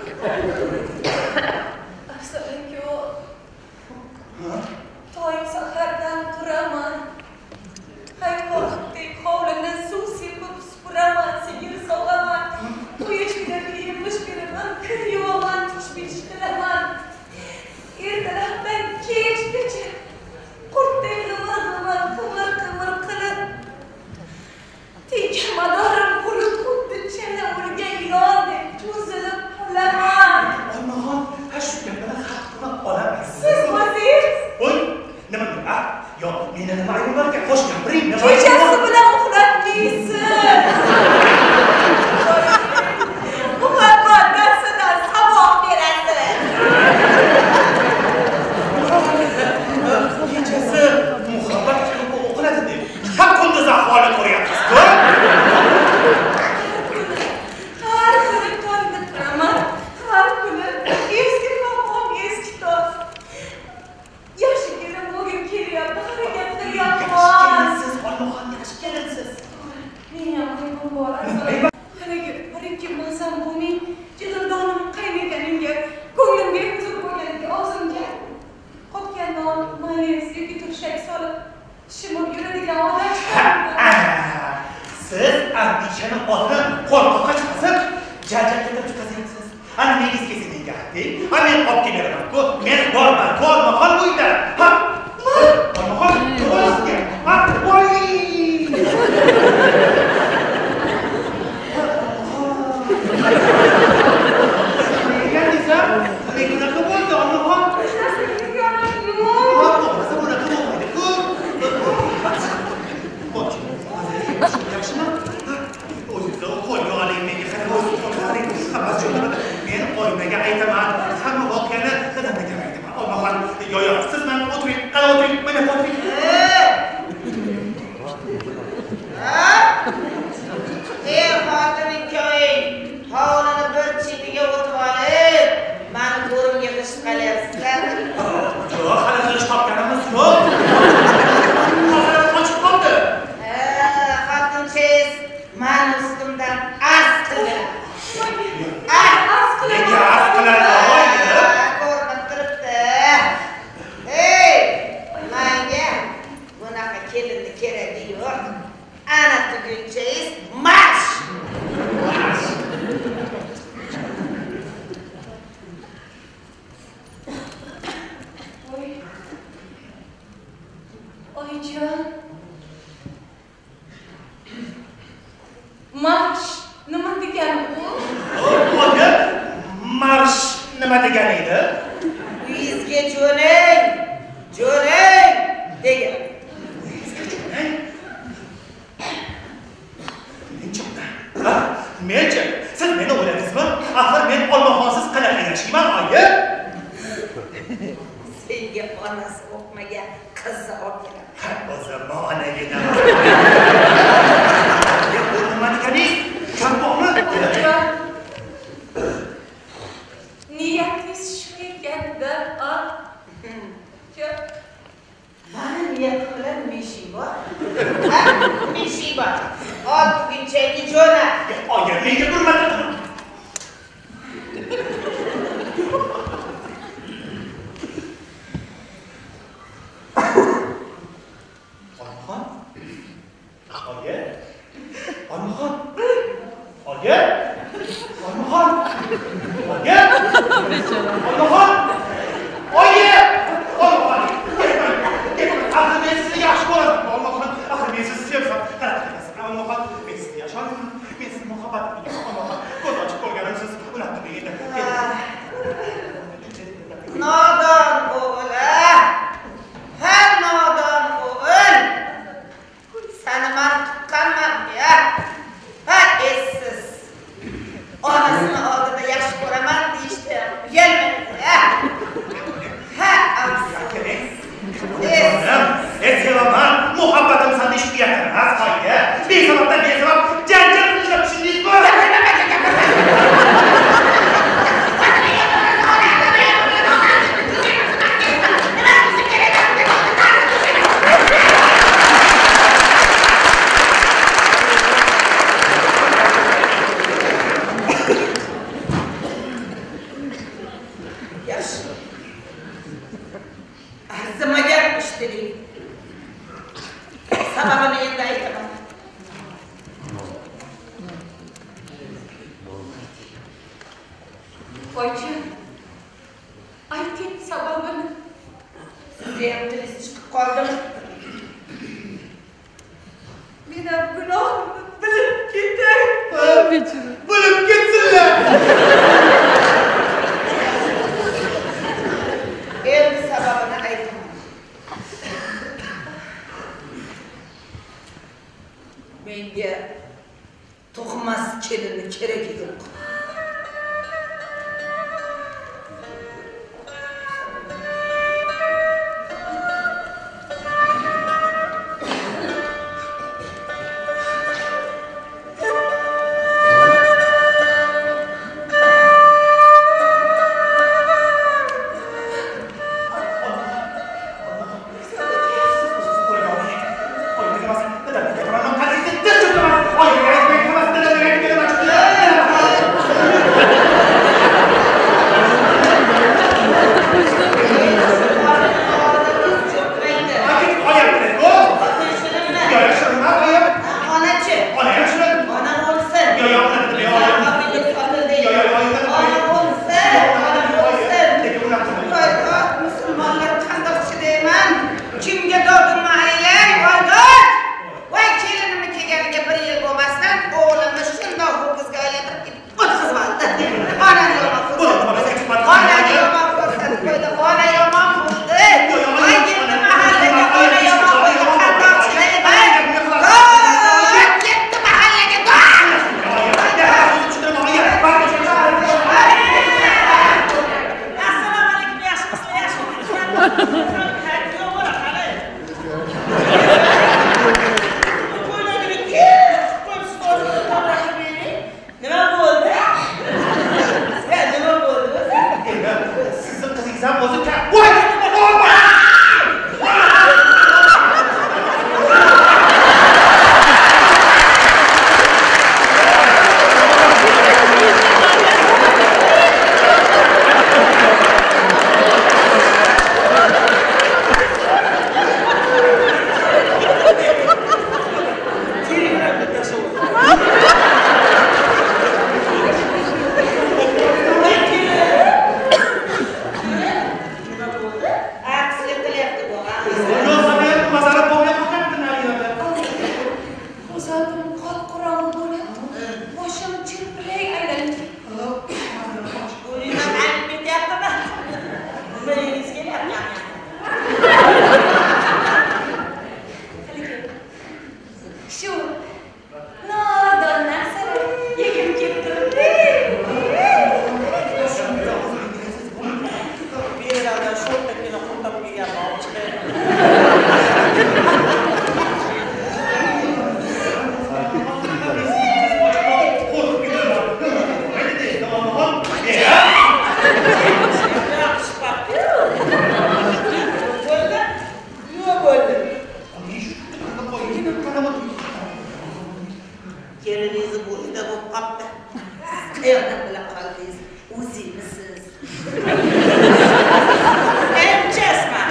S7: Toying
S3: uyda. Ha. Olmaxon, to'g'risiga. Ha, voy. Nega desa, nega bunaqa bo'ldi, Olmaxon?
S6: Hech narsaga yurganim yo'q.
S3: Ha, bo'lmasa bunaqa bo'lmaydi-ku. Yaxshimi? O'zingizni qo'lga oling, menga qarab o'zingizni qo'llaring. Hammasi joyida. Men oynaga aytaman, hamma voqeani dadamga aytaman. Olmaxon, yo yo, siz bilan o'tiring, qani o'tiring, mana o'tiring.
S1: Ha? Ey xotining ko'ying, hovlini bir chetiga o'tib olib, mani go'rimga g'isht qilyapsizlar.
S3: Yo'q, hali g'isht topganimiz yo'q. Hali ochib qoldi.
S1: Xotinchangiz mani ustimdan arz qildi.
S3: Nega arz qiladi?
S1: Ko'rinib turibdi. Ey, menga bunaqa kelinni keragi yo'q. Ana tugunchangiz marsh.
S2: Oy. Oyjon. Marsh nima degani bu?
S3: O'zi marsh nima degan edi?
S1: Uyingizga jo'nang, jo'nang degan.
S3: Ha? Menchi, siz meni o'yladingizmi? Axir men Olmaxonsiz qanaqa yashayman, oyi?
S1: Senga onasi o'qmagan qizni olib keladi.
S3: Ha, o'zim onagina. Bu nima deganingiz? Kappoqmi?
S2: Niyatingiz shu ekanda, a?
S1: Mani niyatim bilan meshing bor. Ha? Meshing bor. Ot tugunchangni jo'nat.
S3: Oyi, menga hurmat qiling. Olmaxon? Oyi? Olmaxon? Oyi? Olmaxon? Oyi? Olmaxon? Oyi! Olmaxon! Axir men sizni yaxshi ko'raman, Olmaxon. Axir men sizni sevsam, qanaqa qilasiz? Olmaxon, men sizni yaxshi ko'raman. Men sizni muhabbat qilaman, Olmaxon. Ko'z ochib ko'rganimsiz, unutdim endi.
S1: Nodon o'g'il, ha nodon o'g'il. Seni men tuqqanman ya. Ha essiz. Onasini oldida yaxshi ko'raman deyishdi. Uyalmaydi ya. Ha afsus.
S3: E'tiroman, muhabbatim sanda ish qilyapman, oyi. Besababdan besabab janjal qilishga tushundingizmi?
S1: Yaxshi. Arzimaganmish deding. Sababini endi aytaman.
S2: Oyjon. Ayting sababini.
S1: Sizga ham tilingiz chiqib qoldimi?
S2: Men ham gunohimni bilib ketay.
S3: Bilib ketsinlar.
S1: Endi sababini aytaman. Menga tug'mas kelinni keragi yo'q.
S3: Oy,
S1: xiyonat bilan qoldingiz. O'zingizsiz. Emchasman.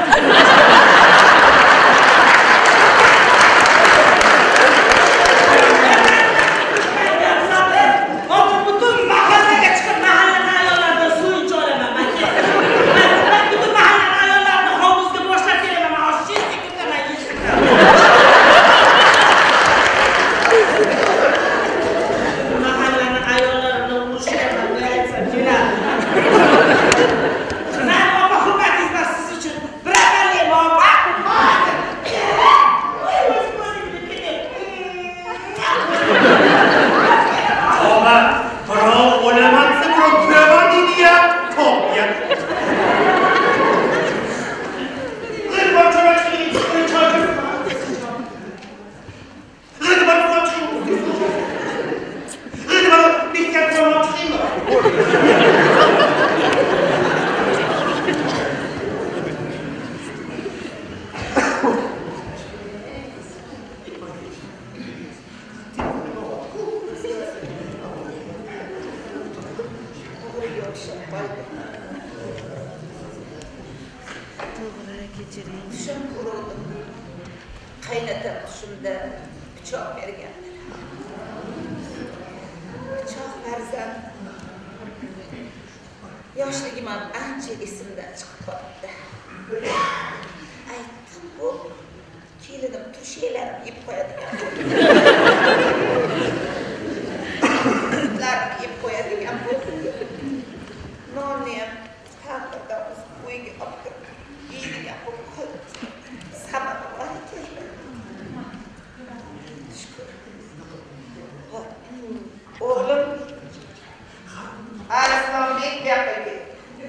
S1: Qaynatam tushimda pichoq berganlar. Pichoq farzand. Yoshligim ancha esimdan chiqib qoldi. Aytdim, bu kelinim tushelarim yeb qo'yadigan. Lar yeb qo'yadigan bu. Nonni ham taqdirda o'z qo'yiga olib kirib yeydigan bu. Sabab bor ekan. Oğlum, Arslanbek bu yoqqa kel.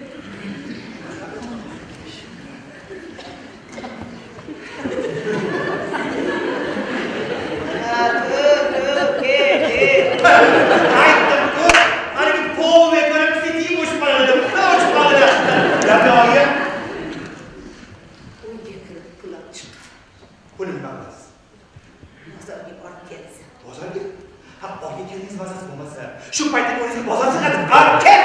S1: Ha, dur, dur, kel, kel.
S5: Aytdim ku, haligi polni ko'rib setiy o'shib qoladi. O'shib qoladi. Gapni olgan.
S1: Uyga kirib pul olib chiqdi.
S5: Pul nima qilasiz?
S1: Bozorga borib kelsa.
S5: Bozorga? Ha, olga keldingiz mazasi bo'lmasa, shu paytda ko'ringiz bozor chiqadi. Ha, kel!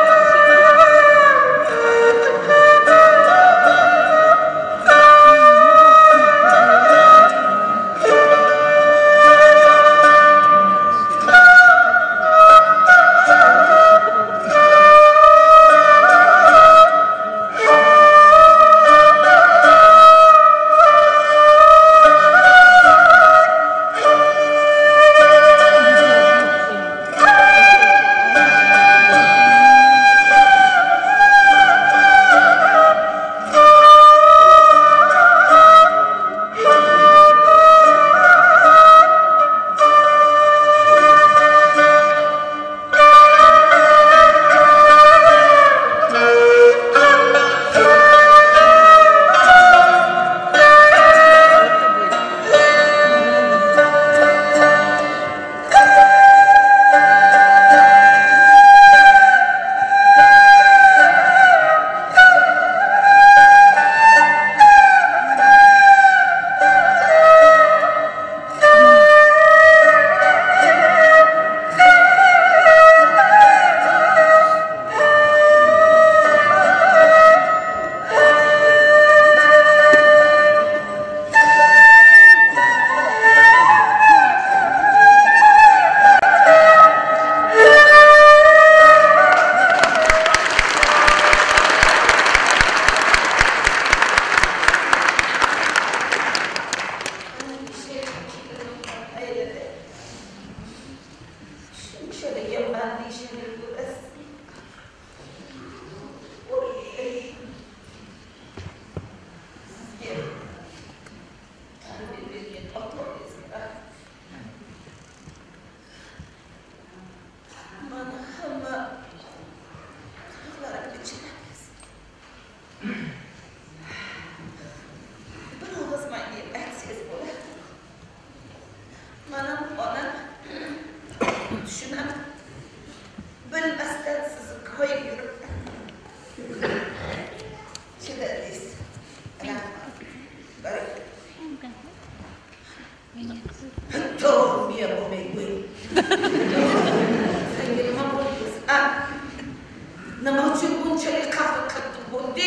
S2: Thank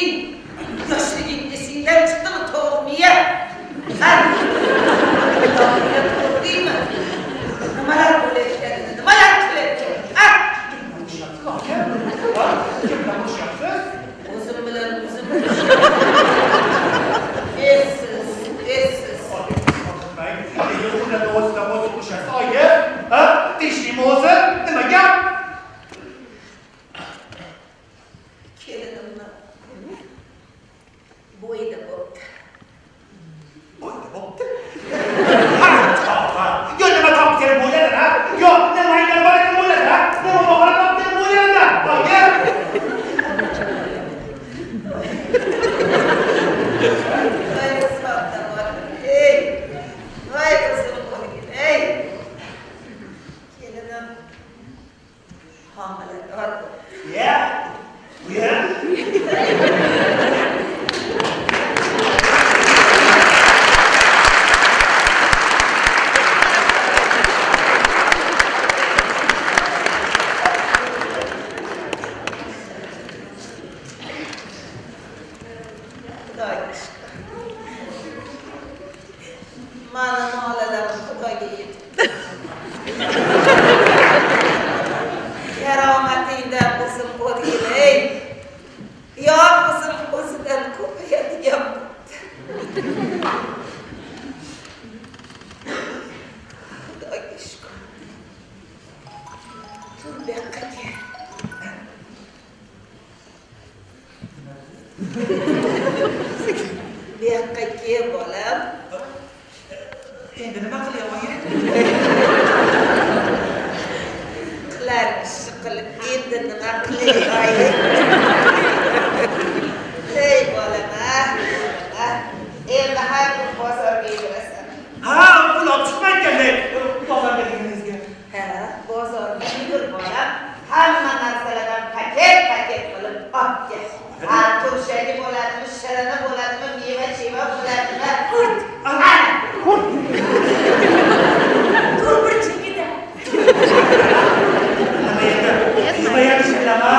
S1: Senin yaşligin esinden çıktı mı tavuk miye? Ha? Tavuk değil mi? Numalar kulletken, numalar kulletken. Ha?
S5: Kimden konuşuyorsunuz?
S1: Uzun bilen uzun bilen. Etsiz, etsiz.
S5: Ben yolunda da olsa da bozuk konuşuyorsun. Hayır. Ha? Dişli mi olsun? Değil mi? Gel.
S1: Kelinimle boyda boptu.
S5: Boyda boptu? Ha? Ha? Gönlüme tam bir kere boyladın ha? Yok. Ne mayınları var ki boyladın ha? Ne babalara tam bir kere boyladın ha? Hayır.
S1: Vay saatte var. Hey! Vay kızım koyun. Hey! Kelinim hamile var.
S5: Ya. Ya.
S1: Xudaymış. Mana molalarim Xudoga yetdi. Karomatingda o'zim o'tgin, ey. Yo o'zim o'zidan ko'payadigan bo'pti. Xudoga shukr. Tur bu yoqqa kel. Bu yoqqa kel bolam.
S5: Endi nima qilyapman?
S1: Qilar ish qilib endi nima qilay? Ey bolam, ha? Endi har kun bozorga yurasan.
S5: Ha, pul olib chiqmayotganda bozorga deganingizga.
S1: Ha, bozorga yur bolam. Hamma narsalardan paket paket qilib olib kel. Ha, turshagi bo'ladimi, shirani bo'ladimi, meva-cheva bo'ladimi? Qurt. Ana. Qurt. Tur bir chekida.
S5: Nima endi? Nima endi shundama?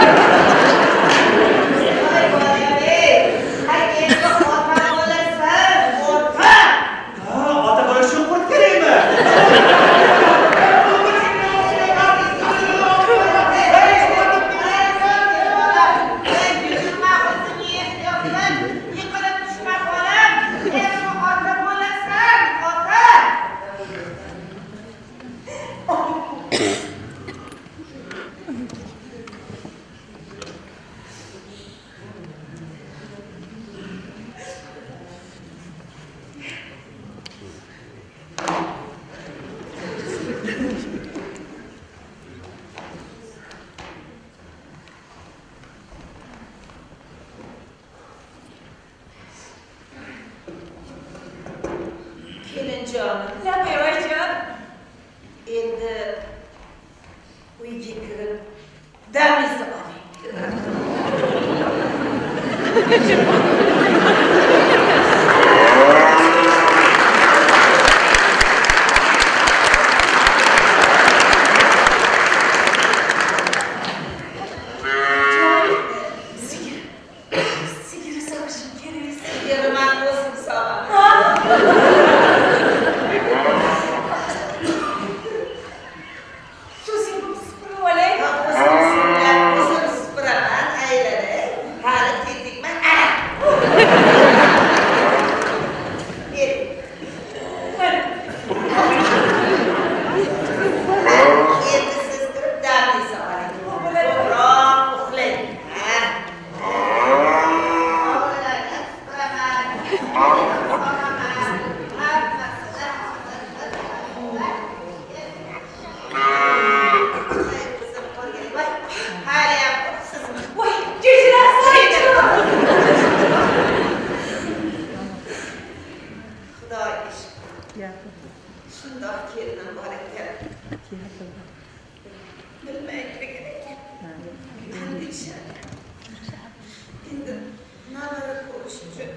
S1: Voy bolam, ey. Ha, endi ota bo'lasan, ota.
S5: Ha, ota bo'lish uchun qurt kerakmi?
S1: Kelinjonim,
S2: Lamayvajon.
S1: endi uyga kirib damizni oling. Sigir, sigir sog'ishim kerak. Sigirni men o'zim sog'aman.
S2: So'zing bu supurvolay.
S1: O'zim supuraman, aylanay. Hali tetikman. Ana! Ber. Endi siz kirib damizni oling. Ko'proq uxlang. Ha? Bolalarga supuraman.
S2: Voy, kechirasiz.
S1: Xudoga shukr. Shundoq kelinim bor ekan. Bilmay turgan ekan. Tandishadi. Endi nimalar ko'rish uchun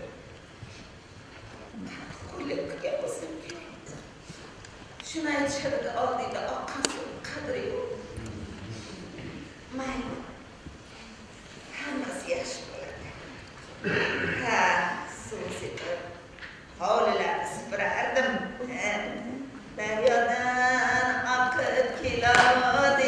S1: qo'llik qilgan bo'lsam kerak. Shuni aytishadi, oldingda oqqan suv qadri yo'q. Mayli. Hammasi yaxshi bo'ladi. Ha, suv sepib, hovlilarni supurardim. Daryodan oqib keladi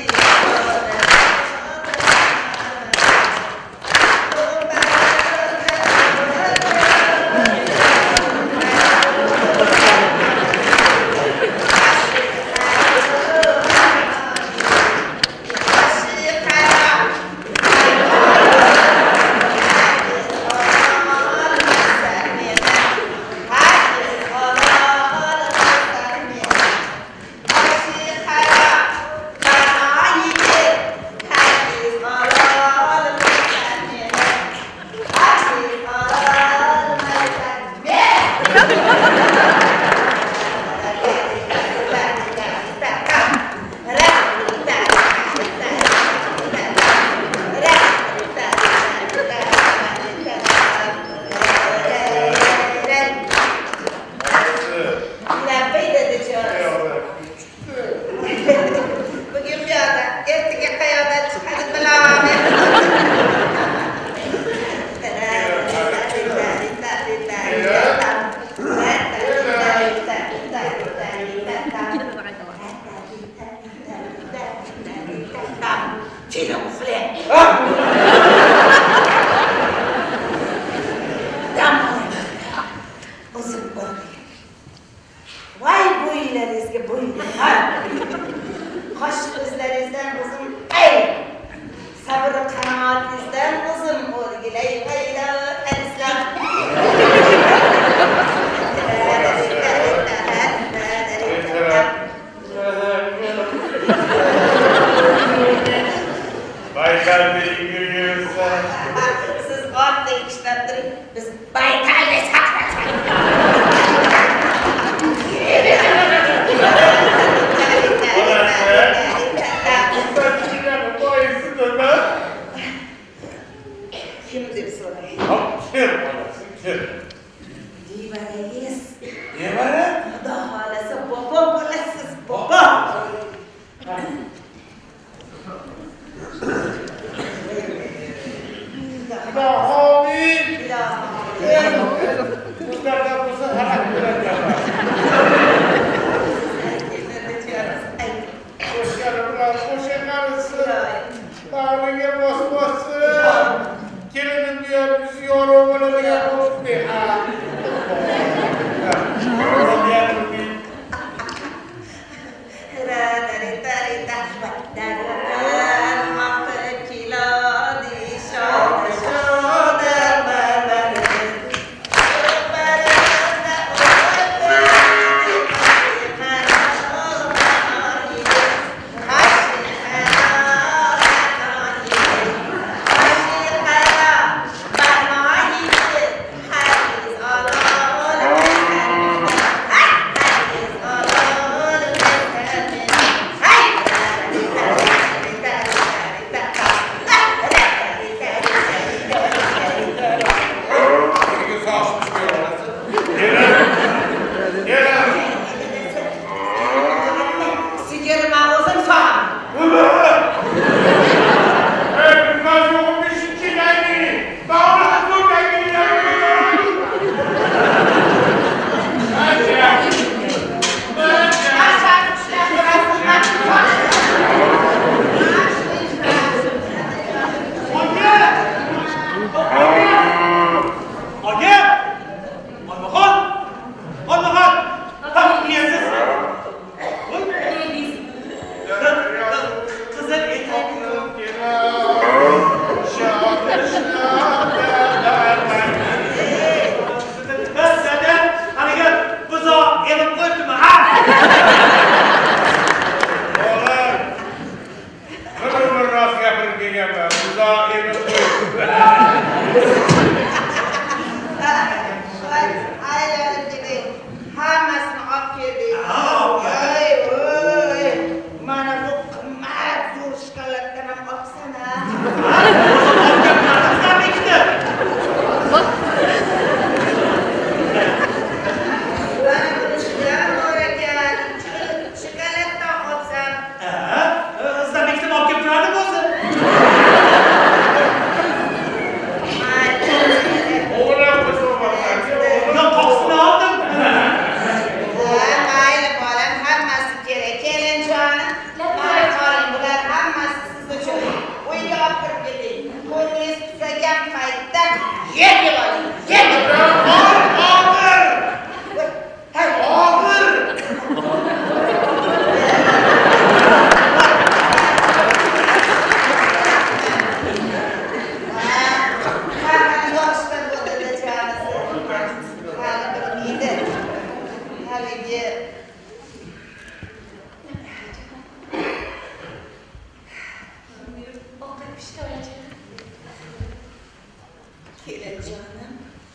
S1: canım.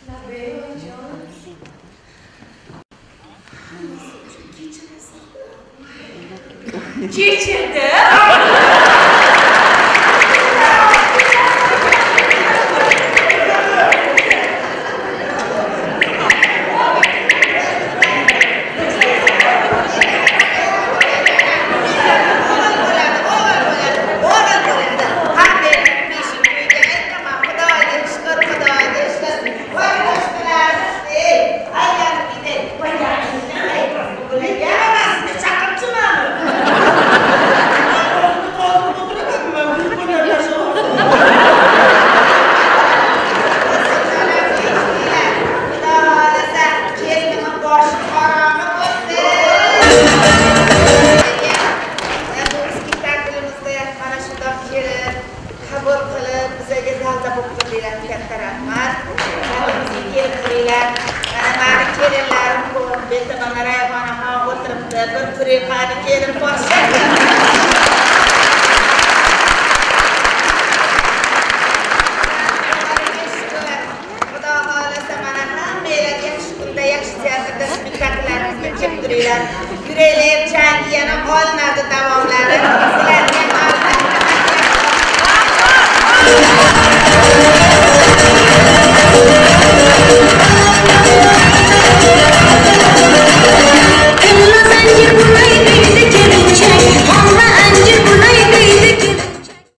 S2: Geçirdi.
S1: Yüreğler canlı yana olmadı davamları.